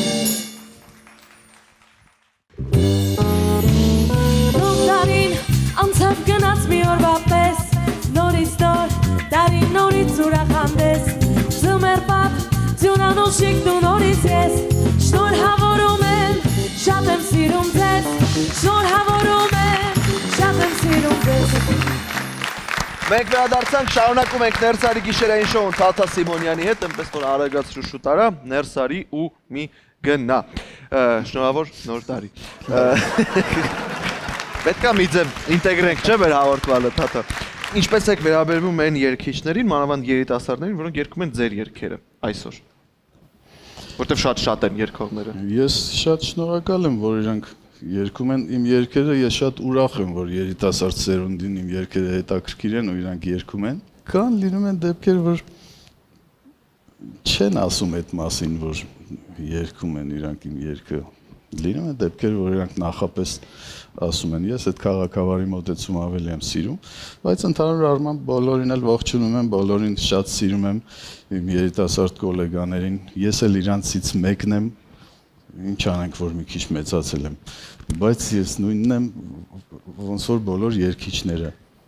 D: Անցավ գնաց մի օրվա պես, նորից նոր, դարին նորից ուրախանդես Ձմեր պապ, ձյունանուշիկ դու նորից ես Շնորհավորում եմ, շատ եմ սիրում ձեզ Շնորհավորում եմ, շատ եմ սիրում ձեզ
B: Մենք վերադարձանք, շարունակում ենք ներսարի գիշերային շոուն Թաթա Սիմոնյանի հետ, այնպես որ արագացրու շուտ արա, ներսարի ու մի գնա Շնորհավոր նոր տարի Պետք է մի ձև ինտեգրենք, չէ՞ մեր հաղորդվալը, Թաթա։ Ինչպես եք վերաբերվում այն երգիչներին, մանավանդ երիտասարդներին, որոնք երգում են ձեր երգերը այսօր։ Որտեվ շատ-շատ են երգողները։
E: Ես շատ շնորհակալ եմ, որ իրանք երգում են իմ երգերը, ես շատ ուրախ եմ, որ երիտասարդ սերունդին իմ երգերը հետաքրքիր են ու իրանք երգում են։ Կան լինում են դեպքեր, որ չեն ասում այդ մասին, որ երգում են իրանք իմ երգը։ լինում են դեպքեր, որ իրանք նախապես ասում են, ես այդ քաղաքավարի մոտեցումը ավելի եմ սիրում, բայց ընդհանուր առմամբ բոլորին էլ ողջունում եմ, բոլորին շատ սիրում եմ իմ երիտասարդ գոլեգաներին, ես էլ իրանցից մեկն եմ, ինչ անենք, որ մի քիչ մեծացել եմ, բայց ես նույնն եմ, ոնց որ բոլոր երգիչները,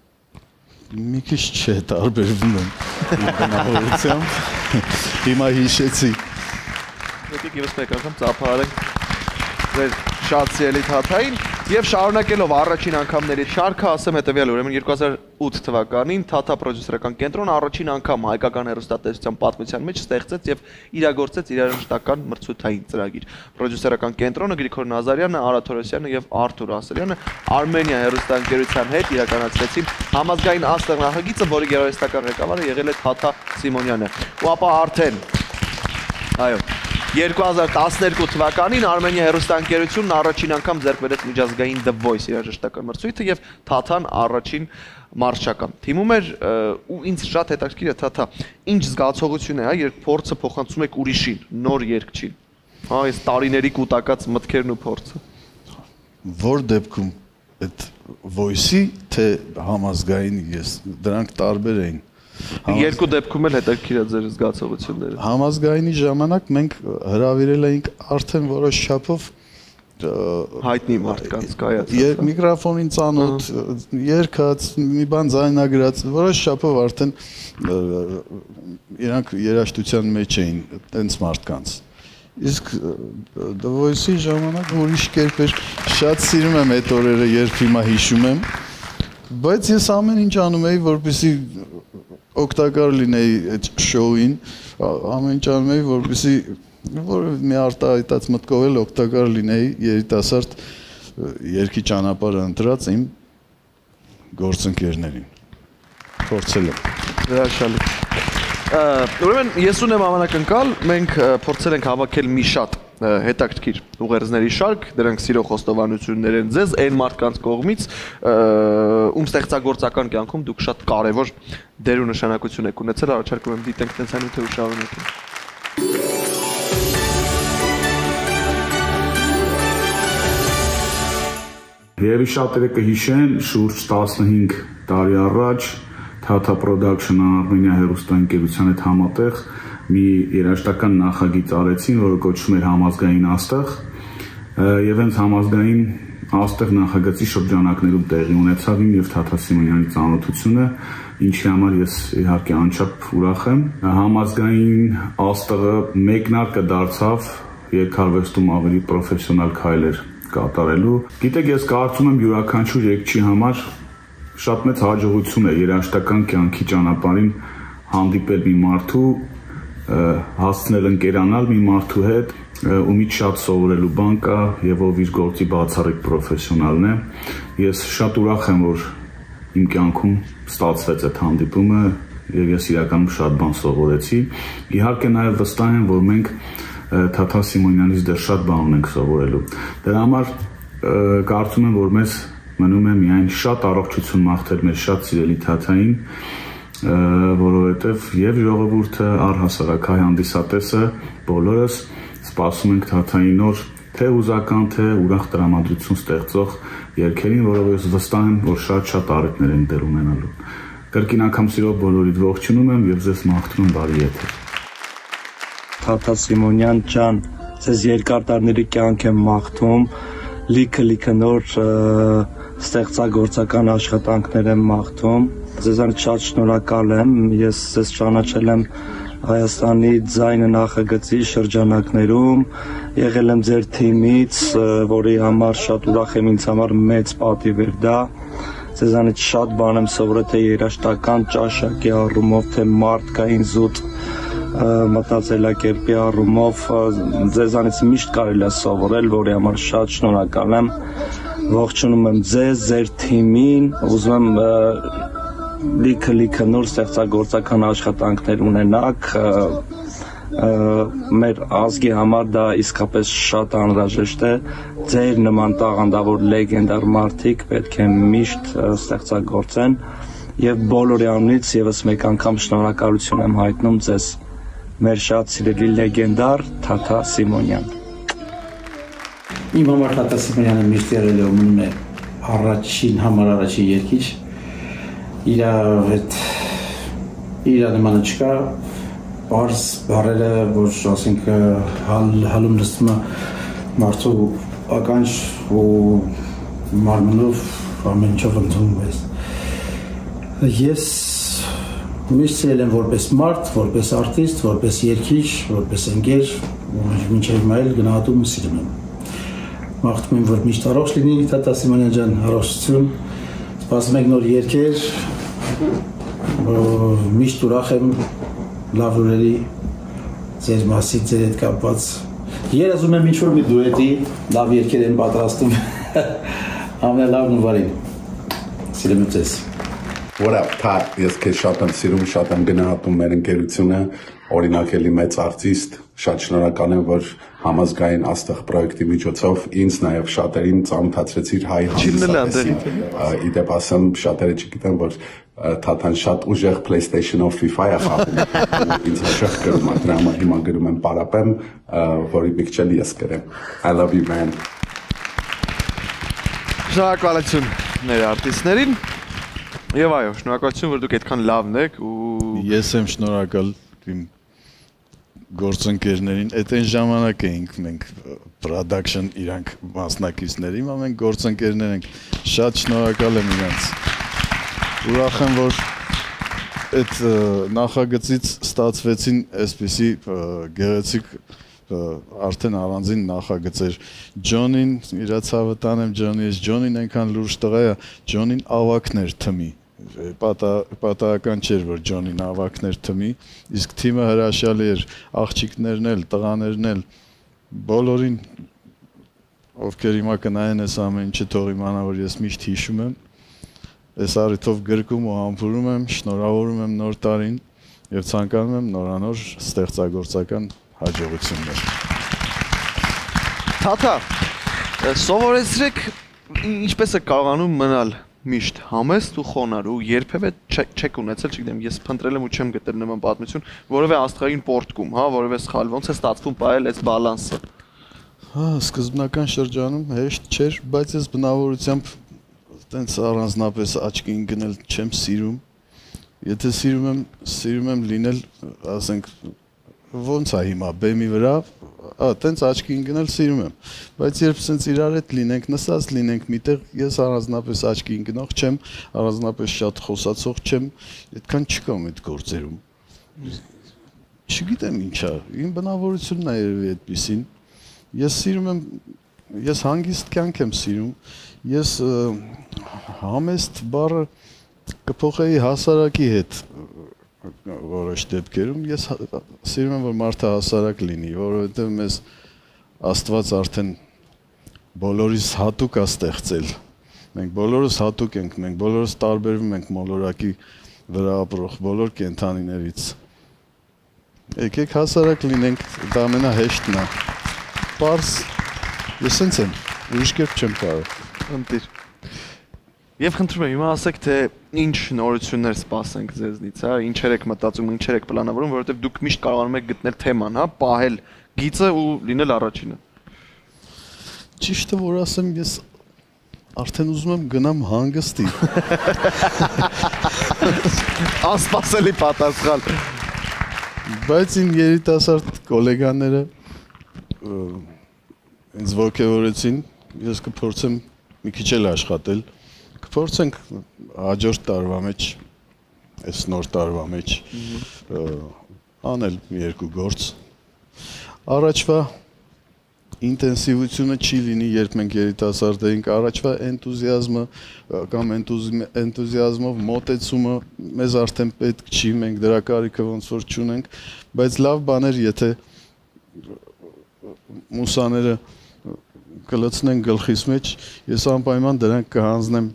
E: մի քիչ չէ, տարբերվում եմ իմ բնավորությամբ, հիմա հիշեցի։
B: Եկեք ևս մեկ անգամ ծափահարենք ձեր շատ սիրելի Թաթային եւ շարունակելով առաջին անգամների շարքը ասեմ հետեւյալը, ուրեմն երկու հազար ութ թվականին Թաթա պրոդյուսերական կենտրոնը առաջին անգամ հայկական հեռուստատեսության պատմության մեջ ստեղծեց եւ իրագործեց իրաժշտական մրցույթային ծրագիր։ Պրոդյուսերական կենտրոնը Գրիգոր Նազարյանը, Արա Թորոսյանը եւ Արթուր Ասելյանը Արմենիա հեռուստաընկերության հետ իրականացրեցին համազգային աստղ նախագիծը, որի գեղարվեստական ղեկավարը եղել է Թաթա Սիմոնյանը։ Ու ապա արդեն այո երկու հազար տասներկու թվականին Արմենիա հեռուստաընկերությունն առաջին անգամ ձեռք բերեց միջազգային The Voice իրաժշտական մրցույթը եւ Թաթան առաջին մարշչական թիմում էր ու ինձ շատ հետաքրքիր է Թաթա ինչ զգացողություն է, հա, երբ փորձը փոխանցում եք ուրիշին, նոր երգչին։ Հա, այս տարիների կուտակած մտքերն ու փորձը։
E: Որ դեպքում այդ Voice-ի թե համազգային ես դրանք տարբեր էին։
B: Երկու դեպքում էլ հետաքրքիր է ձեր զգացողությունները։
E: Համազգայինի ժամանակ մենք հրավիրել էինք արդեն որոշ չափով
B: հայտնի մարդկանց կայացած։
E: Միկրոֆոնին ծանոթ, երգած, մի բան ձայնագրած, որոշ չափով արդեն իրանք երաժշտության մեջ էին տենց մարդկանց։ Իսկ The Voice-ի ժամանակ ուրիշ կերպ էր, շատ սիրում եմ այդ օրերը, երբ հիմա հիշում եմ, բայց ես ամեն ինչ անում էի, որպեսզի օգտակար լինեի այդ շոուին, ամեն ինչ անում էի, որպեսզի որևէ մի արտահայտած մտքով էլ օգտակար լինեի երիտասարդ երգի ճանապարհը ընտրած իմ գործընկերներին։ Փորձել եմ։
B: Հրաշալի։ Ուրեմն ես ունեմ ամանակնկալ, մենք փորձել ենք հավաքել մի շատ հետաքրքիր ուղերձների շարք, դրանք սիրո խոստովանություններ են ձեզ, այն մարդկանց կողմից, ում ստեղծագործական կյանքում դուք շատ կարևոր դեր ու նշանակություն եք ունեցել, առաջարկում եմ դիտենք տենց այն թե ու շարունակենք։
F: Երևի շատերը կհիշեն, շուրջ տասնհինգ տարի առաջ Թաթա Production-ը Արմենիա հեռուստաընկերության հետ համատեղ մի երաժշտական նախագիծ արեցին, որը կոչվում էր համազգային աստղ, եւ հենց համազգային աստղ նախագծի շրջանակներում տեղի ունեցավ իմ եւ Թաթա Սիմոնյանի ծանոթությունը, ինչի համար ես իհարկե անչափ ուրախ եմ։ Համազգային աստղը մեկնարկը դարձավ երգարվեստում ավելի պրոֆեսիոնալ քայլեր կատարելու։ Գիտեք, ես կարծում եմ յուրաքանչյուր երգչի համար շատ մեծ հաջողություն է երաժշտական կյանքի ճանապարհին հանդիպել մի մարդու, հասցնել ընկերանալ մի մարդու հետ, ումից շատ սովորելու բան կա եւ ով իր գործի բացառիկ պրոֆեսիոնալն է։ Ես շատ ուրախ եմ, որ իմ կյանքում ստացվեց այդ հանդիպումը եւ ես իրականում շատ բան սովորեցի։ Իհարկե նաեւ վստահ եմ, որ մենք Թաթա Սիմոնյանից դեռ շատ բան ունենք սովորելու։ Դրա համար կարծում եմ, որ մեզ մնում է միայն շատ առողջություն մաղթել մեր շատ սիրելի Թաթային, որովհետև եւ ժողովուրդը, առհասարակ հայ հանդիսատեսը, բոլորս սպասում ենք Թաթայի նոր թե հուզական, թե ուրախ տրամադրություն ստեղծող երգերին, որով ես վստահ եմ, որ շատ-շատ առիթներ են դեր ունենալու։ Կրկին անգամ սիրով բոլորիդ ողջունում եմ եւ ձեզ մաղթում բարի եթեր։
G: Թաթա Սիմոնյան ջան, ձեզ երկար տարիների կյանք եմ մաղթում, լիքը-լիքը նոր ստեղծագործական աշխատանքներ եմ մաղթում։ Ձեզանից շատ շնորհակալ եմ, ես ձեզ ճանաչել եմ Հայաստանի ձայնը նախագծի շրջանակներում, եղել եմ ձեր թիմից, որի համար շատ ուրախ եմ, ինձ համար մեծ պատիվ էր դա։ Ձեզանից շատ բան եմ սովորել թե երաժշտական ճաշակի առումով, թե մարդկային զուտ մտածելակերպի առումով, ձեզանից միշտ կարելի է սովորել, որի համար շատ շնորհակալ եմ։ Ողջունում եմ ձեզ, ձեր թիմին, ուզում եմ լիքը-լիքը նոր ստեղծագործական աշխատանքներ ունենաք, մեր ազգի համար դա իսկապես շատ անհրաժեշտ է, ձեր նման տաղանդավոր լեգենդար մարդիկ պետք է միշտ ստեղծագործեն եւ բոլորի անունից եւս մեկ անգամ շնորհակալություն եմ հայտնում ձեզ, մեր շատ սիրելի լեգենդար Թաթա Սիմոնյան։
H: Իմ համար Թաթա Սիմոնյանը միշտ եղել է ու մնում է առաջին համար առաջին երգիչ։ Իր հետ իր նմանը չկա, բարձ բառերը, որ ասենք հալում լսվում է մարդու ականջ ու մարմնով ամեն ինչով ընդունում ես։ Ես միշտ սիրել եմ որպես մարդ, որպես արտիստ, որպես երգիչ, որպես ընկեր, մինչև հիմա էլ գնահատում ու սիրում եմ։ Մաղթում եմ, որ միշտ առողջ լինի Թաթա Սիմոնյան ջան, առողջություն, սպասում եք նոր երգեր, միշտ ուրախ եմ լավ լուրերի ձեր մասից, ձեր հետ կապված։ Երազում եմ ինչ-որ մի դուետի, լավ երգեր եմ պատրաստում, ամենալավն ու վարին։ Սիրում եմ ձեզ։
I: What up, Pat, ես քեզ շատ եմ սիրում, շատ եմ գնահատում մեր ընկերությունը, օրինակ էլի մեծ արտիստ, շատ շնորհակալ եմ, որ համազգային աստղ պրոյեկտի միջոցով ինձ նաև շատերին ծանոթացրեցիր հայ հանդիսատեսին։ Իդեպ ասեմ, շատերը չգիտեն, որ Թաթան շատ ուժեղ PlayStation-ով FIFA է խաղում, ինձ հաճախ գրում է, դրա համար հիմա գրում եմ պարապեմ, որի մի քիչ էլ ես գրեմ։ I love you, man։
B: Շնորհակալություն մեր արտիստներին։ Եվ այո, շնորհակալություն, որ դուք այդքան լավն եք ու
E: ես եմ շնորհակալ իմ գործընկերներին, այդ այն ժամանակ էինք մենք production իրանք մասնակիցներ, հիմա մենք գործընկերներ ենք, շատ շնորհակալ եմ իրանց։ Ուրախ եմ, որ այդ նախագծից ստացվեցին այսպիսի գեղեցիկ արդեն առանձին նախագծեր։ Ջոնին, իր ցավը տանեմ Ջոնից, Ջոնին այնքան լուրջ տղա է, Ջոնին ավակներ թմի։ Պատահական չէր, որ Ջոնին ավակներ թմի, իսկ թիմը հրաշալի էր, աղջիկներն էլ, տղաներն էլ, բոլորին, ովքեր հիմա կնայեն այս ամեն ինչը, թող իմանա, որ ես միշտ հիշում եմ, այս առիթով գրկում ու համբուրում եմ, շնորհավորում եմ նոր տարին եւ ցանկանում եմ նորանոր ստեղծագործական հաջողություններ։
B: Թաթա, սովորեցրեք ինչպես է կարողանում մնալ միշտ համեստ ու խոնար ու երբևէ չեք ունեցել, չգիտեմ, ես փնտրել եմ ու չեմ գտել նման պատմություն, որևէ աստղային պորտկում, հա, որևէ սխալ, ոնց է ստացվում պահել այս բալանսը։
E: Հա, սկզբնական շրջանում հեշտ չէր, բայց ես բնավորությամբ տենց առանձնապես աչքին գնել չեմ սիրում։ Եթե սիրում եմ, սիրում եմ լինել, ասենք, ոնց է հիմա բեմի վրա, ա, տենց աչքին գնել սիրում եմ, բայց երբ սենց իրար հետ լինենք, նստած լինենք միտեղ, ես առանձնապես աչքին գնող չեմ, առանձնապես շատ խոսացող չեմ, այդքան չկամ այդ գործերում։ Չգիտեմ ինչա, իմ բնավորությունն է երևի այդպիսին։ Ես սիրում եմ, ես հանգիստ կյանք եմ սիրում, ես համեստ բառը կփոխեի հասարակի հետ որոշ դեպքերում, ես սիրում եմ, որ մարդը հասարակ լինի, որովհետև մեզ Աստված արդեն բոլորիս հատուկ է ստեղծել, մենք բոլորս հատուկ ենք, մենք բոլորս տարբերվում ենք մոլորակի վրա ապրող բոլոր կենդանիներից, եկեք հասարակ լինենք, դա ամենահեշտն է, պարզ, ես սենց եմ, ուրիշ կերպ չեմ կարող։
B: Ընտիր։ Եվ խնդրում եմ, հիմա ասեք, թե ինչ նորություններ սպասենք ձեզնից, հա, ինչեր եք մտածում, ինչեր եք պլանավորում, որովհետև դուք միշտ կարողանում եք գտնել թեման, հա, պահել գիծը ու լինել առաջինը։
E: Ճիշտը որ ասեմ, ես արդեն ուզում եմ գնամ հանգստի։
B: Անսպասելի պատասխան։
E: Բայց իմ երիտասարդ գոլեգաները ինձ ոգևորեցին, ես կփորձեմ մի քիչ էլ աշխատել, կփորձենք հաջորդ տարվա մեջ, այս նոր տարվա մեջ անել մի երկու գործ։ Առաջվա ինտենսիվությունը չի լինի, երբ մենք երիտասարդ էինք, առաջվա էնտուզիազմը կամ էնտուզիազմով մոտեցումը մեզ արդեն պետք չի, մենք դրա կարիքը ոնց որ չունենք, բայց լավ բաներ, եթե մուսաները կլցնեն գլխիս մեջ, ես անպայման դրանք կհանձնեմ,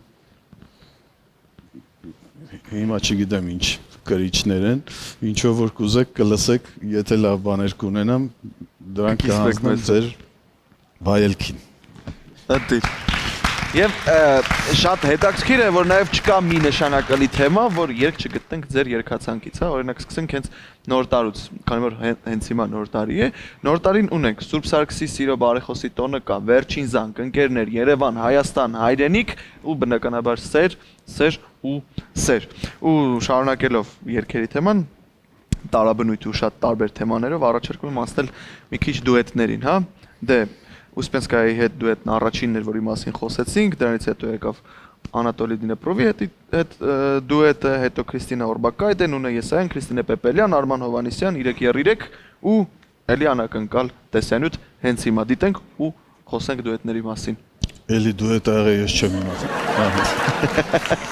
E: հիմա չգիտեմ ինչ կրիչներ են, ինչով որ կուզեք կլսեք, եթե լավ բաներ կունենամ, դրանք կհանձնեմ ձեր վայելքին։
B: Ընտիր։ Եվ շատ հետաքրքիր է, որ նաև չկա մի նշանակալի թեմա, որ երկ չգտնենք ձեր երգացանկից, հա, օրինակ սկսենք հենց նոր տարուց, քանի որ հենց հիմա նոր տարի է, նոր տարին ունենք Սուրբ Սարգսի սիրո բարեխոսի տոնը կա, Վերջին զանգ, ընկերներ, Երևան, Հայաստան, Հայրենիք ու բնականաբար սեր, սեր ու սեր։ Ու շարունակելով երգերի թեման, տարաբնույթ ու շատ տարբեր թեմաներով առաջարկում եմ անցնել մի քիչ դուետներին, հա, դե Ուспенскայի հետ դուետն առաջինն էր, որի մասին խոսեցինք, դրանից հետո եկավ Անատոլի Դինեպրովի հետ դուետը, հետո Քրիստինա Օրբակայդեն, Նունե Եսայան, Քրիստինե Պեպելյան, Արման Հովանեսյան, իրեք երիրեք ու էլի անակնկալ տեսանյութ հենց հիմա դիտենք ու խոսենք դուետների մասին։
E: Էլի դուետ աղը ես չեմ իմացել։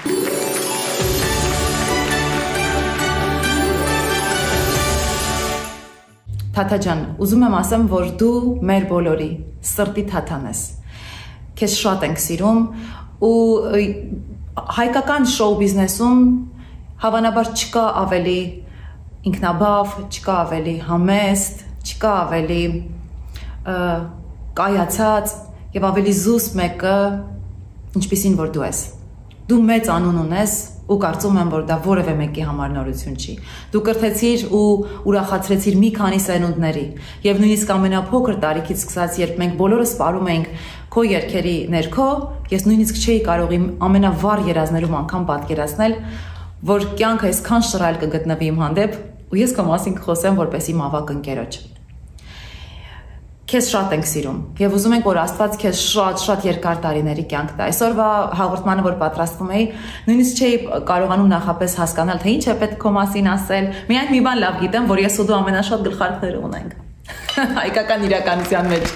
J: Թաթա ջան, ուզում եմ ասեմ, որ դու մեր բոլորի սրտի թաթան ես։ Քեզ շատ ենք սիրում ու հայկական շոու բիզնեսում հավանաբար չկա ավելի ինքնաբավ, չկա ավելի համեստ, չկա ավելի կայացած եւ ավելի զուսպ մեկը, ինչպիսին որ դու ես։ Դու մեծ անուն ունես ու կարծում եմ, որ դա որևէ մեկի համար նորություն չի։ Դու կրթեցիր ու ուրախացրեցիր մի քանի սերունդների եւ նույնիսկ ամենափոքր տարիքից սկսած, երբ մենք բոլորս սպառում էինք քո երգերի ներքո, ես նույնիսկ չէի կարող իմ ամենավառ երազներում անգամ պատկերացնել, որ կյանքը այսքան շռայլ կգտնվի իմ հանդեպ ու ես քո մասին կխոսեմ որպես իմ ավակ ընկերոջ։ Քեզ շատ ենք սիրում եւ ուզում ենք, որ Աստված քեզ շատ-շատ երկար տարիների կյանք տա։ Այսօրվա հաղորդմանը, որ պատրաստվում էի, նույնիսկ չէի կարողանում նախապես հասկանալ, թե ինչ է պետք քո մասին ասել։ Միայն մի բան լավ գիտեմ, որ ես ու դու ամենաշատ գլխարկները ունենք հայկական իրականության մեջ։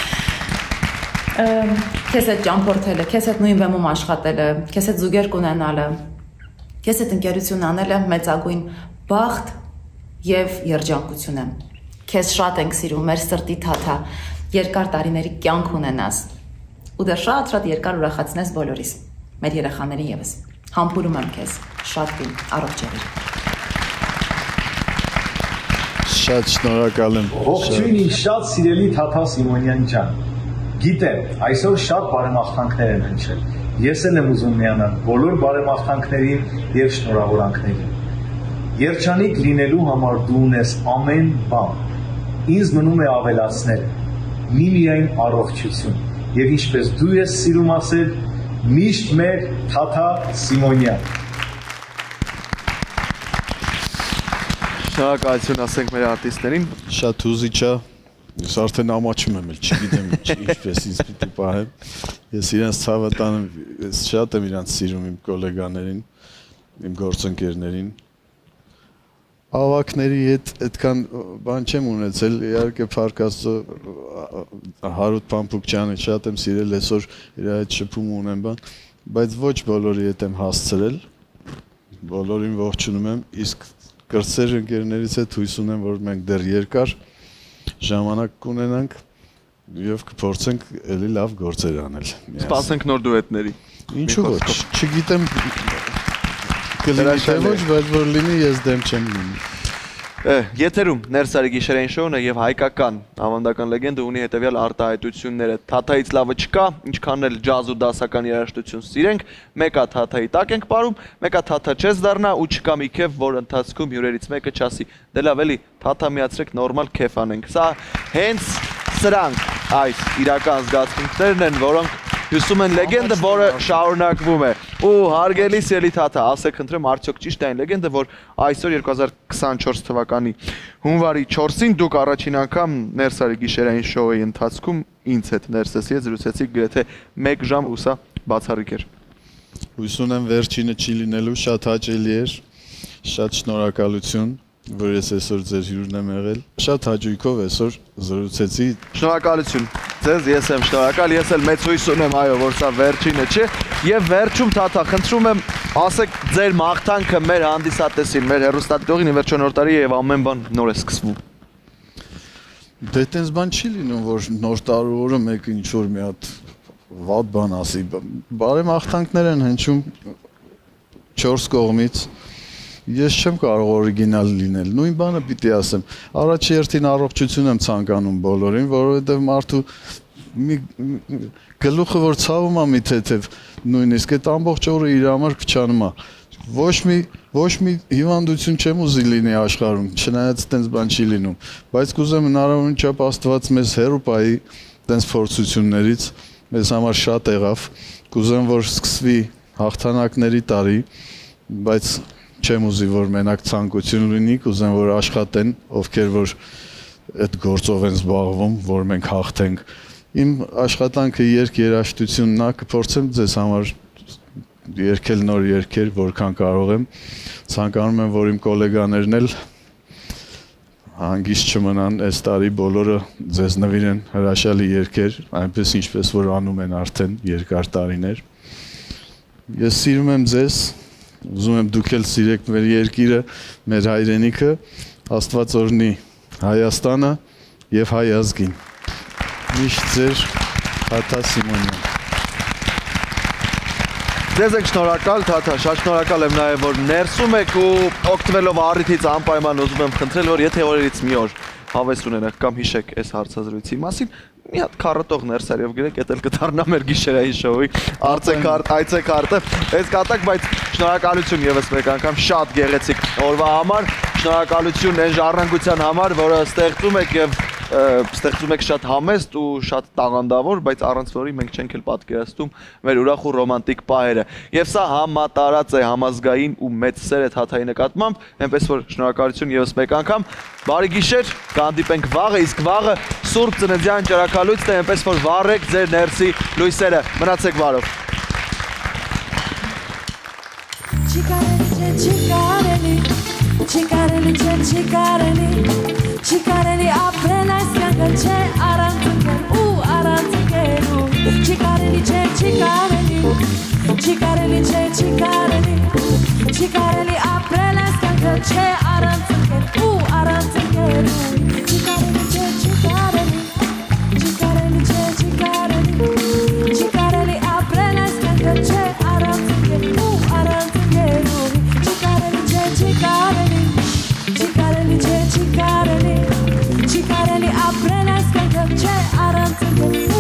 J: Քեզ հետ ճամփորդելը, քեզ հետ նույն բեմում աշխատելը, քեզ հետ զուգեր կունենալը, քեզ հետ ընկերություն անելը մեծագույն բախտ եւ երջանկություն է։ Քեզ շատ ենք սիրում, մեր սրտի թաթա, երկար տարիների կյանք ունենաս ու դեռ շատ-շատ երկար ուրախացնես բոլորիս, մեր երեխաներին եւս։ Համբուրում եմ քեզ, շատ գին, առողջ եղիր։
E: Շատ շնորհակալ եմ։
K: Ողջույն իմ շատ սիրելի Թաթա Սիմոնյան ջան։ Գիտեմ, այսօր շատ բարեմաղթանքներ են հնչել։ Ես էլ եմ ուզում միանալ բոլոր բարեմաղթանքներին եւ շնորհավորանքներին։ Երջանիկ լինելու համար դու ունես ամեն բան։ Ինձ մնում է ավելացնել միմիայն առողջություն եւ ինչպես դու ես սիրում ասել, միշտ մեր Թաթա Սիմոնյան։
B: Շնորհակալություն ասենք մեր արտիստներին։
E: Շատ հուզիչ է։ Ես արդեն ամաչում եմ, չգիտեմ ինչպես ինձ պիտի պահեմ։ Ես իրենց ցավը տանեմ, ես շատ եմ իրենց սիրում իմ գոլեգաներին, իմ գործընկերներին։ Ավակների հետ այդքան բան չեմ ունեցել, իհարկե Փառք Աստծո Հարութ Փամփուկյանը շատ եմ սիրել, այսօր իր այդ շփում ունեմ բան, բայց ոչ բոլորի հետ եմ հասցրել, բոլորին ողջունում եմ, իսկ կրտսեր ընկերներից հետ հույս ունեմ, որ մենք դեռ երկար ժամանակ կունենանք եւ կփորձենք էլի լավ գործեր անել։
B: Սպասենք նոր դուետների։
E: Ինչու ոչ, չգիտեմ կլինի թե ոչ, բայց որ լինի ես դեմ չեմ լինի։
B: Եթերում Ներսարի գիշերային շոուն է եւ հայկական ավանդական լեգենդը ունի հետեւյալ արտահայտությունները։ Թաթայից լավը չկա, ինչքան էլ ջազ ու դասական երաժշտություն սիրենք, մեկա Թաթայի տակ ենք ապարում, մեկա Թաթա չես դառնա ու չկա մի քեֆ, որ ընթացքում հյուրերից մեկը չասի՝ դե լավ էլի Թաթա միացրեք նորմալ քեֆ անենք։ Սա հենց սրանք այս իրական զգացմունքներն են, որոնք հյուսում են լեգենդը, որը շարունակվում է։ Ու հարգելի սիրելի Թաթա, ասեք խնդրեմ, արդյոք ճիշտ է այն լեգենդը, որ այսօր երկու հազար քսանչորս թվականի հունվարի չորսին դուք առաջին անգամ Ներսարի գիշերային շոուի ընթացքում ինձ հետ Ներսեսի հետ զրուցեցիք գրեթե մեկ ժամ ու սա բացառիկ էր։
E: Հույս ունեմ վերջինը չի լինելու, շատ հաճելի էր, շատ շնորհակալություն, որ ես այսօր ձեր հյուրն եմ եղել։ Շատ հաճույքով այսօր զրուցեցի։
B: Շնորհակալություն ձեզ, ես եմ շնորհակալ, ես էլ մեծ հույս ունեմ, այո, որ սա վերջինը չէ։ Եվ վերջում Թաթա, խնդրում եմ, ասեք ձեր մաղթանքը մեր հանդիսատեսին, մեր հեռուստադիտողին, ի վերջո նոր տարի է եւ ամեն բան նոր է սկսվում։
E: Դե տենց բան չի լինում, որ նոր տարու օրը մեկը ինչ որ մի հատ վատ բան ասի։ Բարեմաղթանքներ են հնչում չորս կողմից։ Ես չեմ կարող օրիգինալ լինել, նույն բանը պիտի ասեմ։ Առաջի հերթին առողջություն եմ ցանկանում բոլորին, որովհետև մարդու մի գլուխը որ ցավում է մի թեթև նույնիսկ այդ ամբողջ օրը իր համար փչանում է ոչ մի ոչ մի հիվանդություն չեմ ուզի լինի աշխարհում չնայած այդպես բան չի լինում բայց կուզեմ հնարավորին չափ Աստված մեզ հեռու պահի այդպես փորձություններից մեզ համար շատ եղավ կուզեմ որ սկսվի հաղթանակների տարի բայց չեմ ուզի որ մենակ ցանկություն լինի կուզեմ որ աշխատեն ովքեր որ այդ գործով են զբաղվում որ մենք հաղթենք իմ աշխատանքը երկ երաժշտությունն է կփորձեմ ձեզ համար երկել նոր երգեր, որքան կարող եմ, ցանկանում եմ, որ իմ գոլեգաներն էլ հանգիստ չմնան այս տարի բոլորը ձեզ նվիրեն հրաշալի երգեր, այնպես ինչպես որ անում են արդեն երկար տարիներ։ Ես սիրում եմ ձեզ, ուզում եմ դուք էլ սիրեք մեր երկիրը, մեր հայրենիքը, Աստված օրհնի Հայաստանը եւ հայ ազգին։ Միշտ ձեր Թաթա Սիմոնյան։
B: Ձեզ եք շնորհակալ, Թաթա, շատ շնորհակալ եմ նաև, որ ներսում եք ու օգտվելով առիթից անպայման ուզում եմ խնդրել, որ եթե օրերից մի օր հավես ունենաք կամ հիշեք այս հարցազրույցի մասին, մի հատ քառատող ներսար եւ գրեք, դա էլ կդառնա մեր գիշերային շոուի արծեքարտ, այցեքարտը։ Այս կատակ, բայց շնորհակալություն եւս մեկ անգամ շատ գեղեցիկ օրվա համար, շնորհակալություն այն ժառանգության համար, որը ստեղծում եք եւ ստեղծում եք շատ համեստ ու շատ տաղանդավոր, բայց առանց որի մենք չենք էլ պատկերացնում մեր ուրախ ու ռոմանտիկ պահերը։ Եվ սա համատարած է համազգային ու մեծ սեր է Թաթայի նկատմամբ, այնպես որ շնորհակալություն եւս մեկ անգամ։ Բարի գիշեր, կհանդիպենք վաղը, իսկ վաղը Սուրբ Ծննդյան ճրագալույցն է, այնպես որ վառեք ձեր ներսի լույսերը։ Մնացեք բարով։
D: Չիկարելի չէ, չիկարելի, չիկարելի ապրել այս կյանքը չէ առանցքեր ու առանցքերու Չիկարելի չէ, չիկարելի, չիկարելի չէ, չիկարելի, չիկարելի ապրել այս կյանքը չէ առանցքեր ու առանցքերու Չիկարելի չէ, չիկարելի, չիկարելի չէ, չիկարելի, չիկարելի ապրել այս կյանքը չէ առանցքեր ու առանցքերու Չիկարելի, չիկարելի չէ, չիկարելի, չիկարելի ապրել այս կյանքը չէ առանց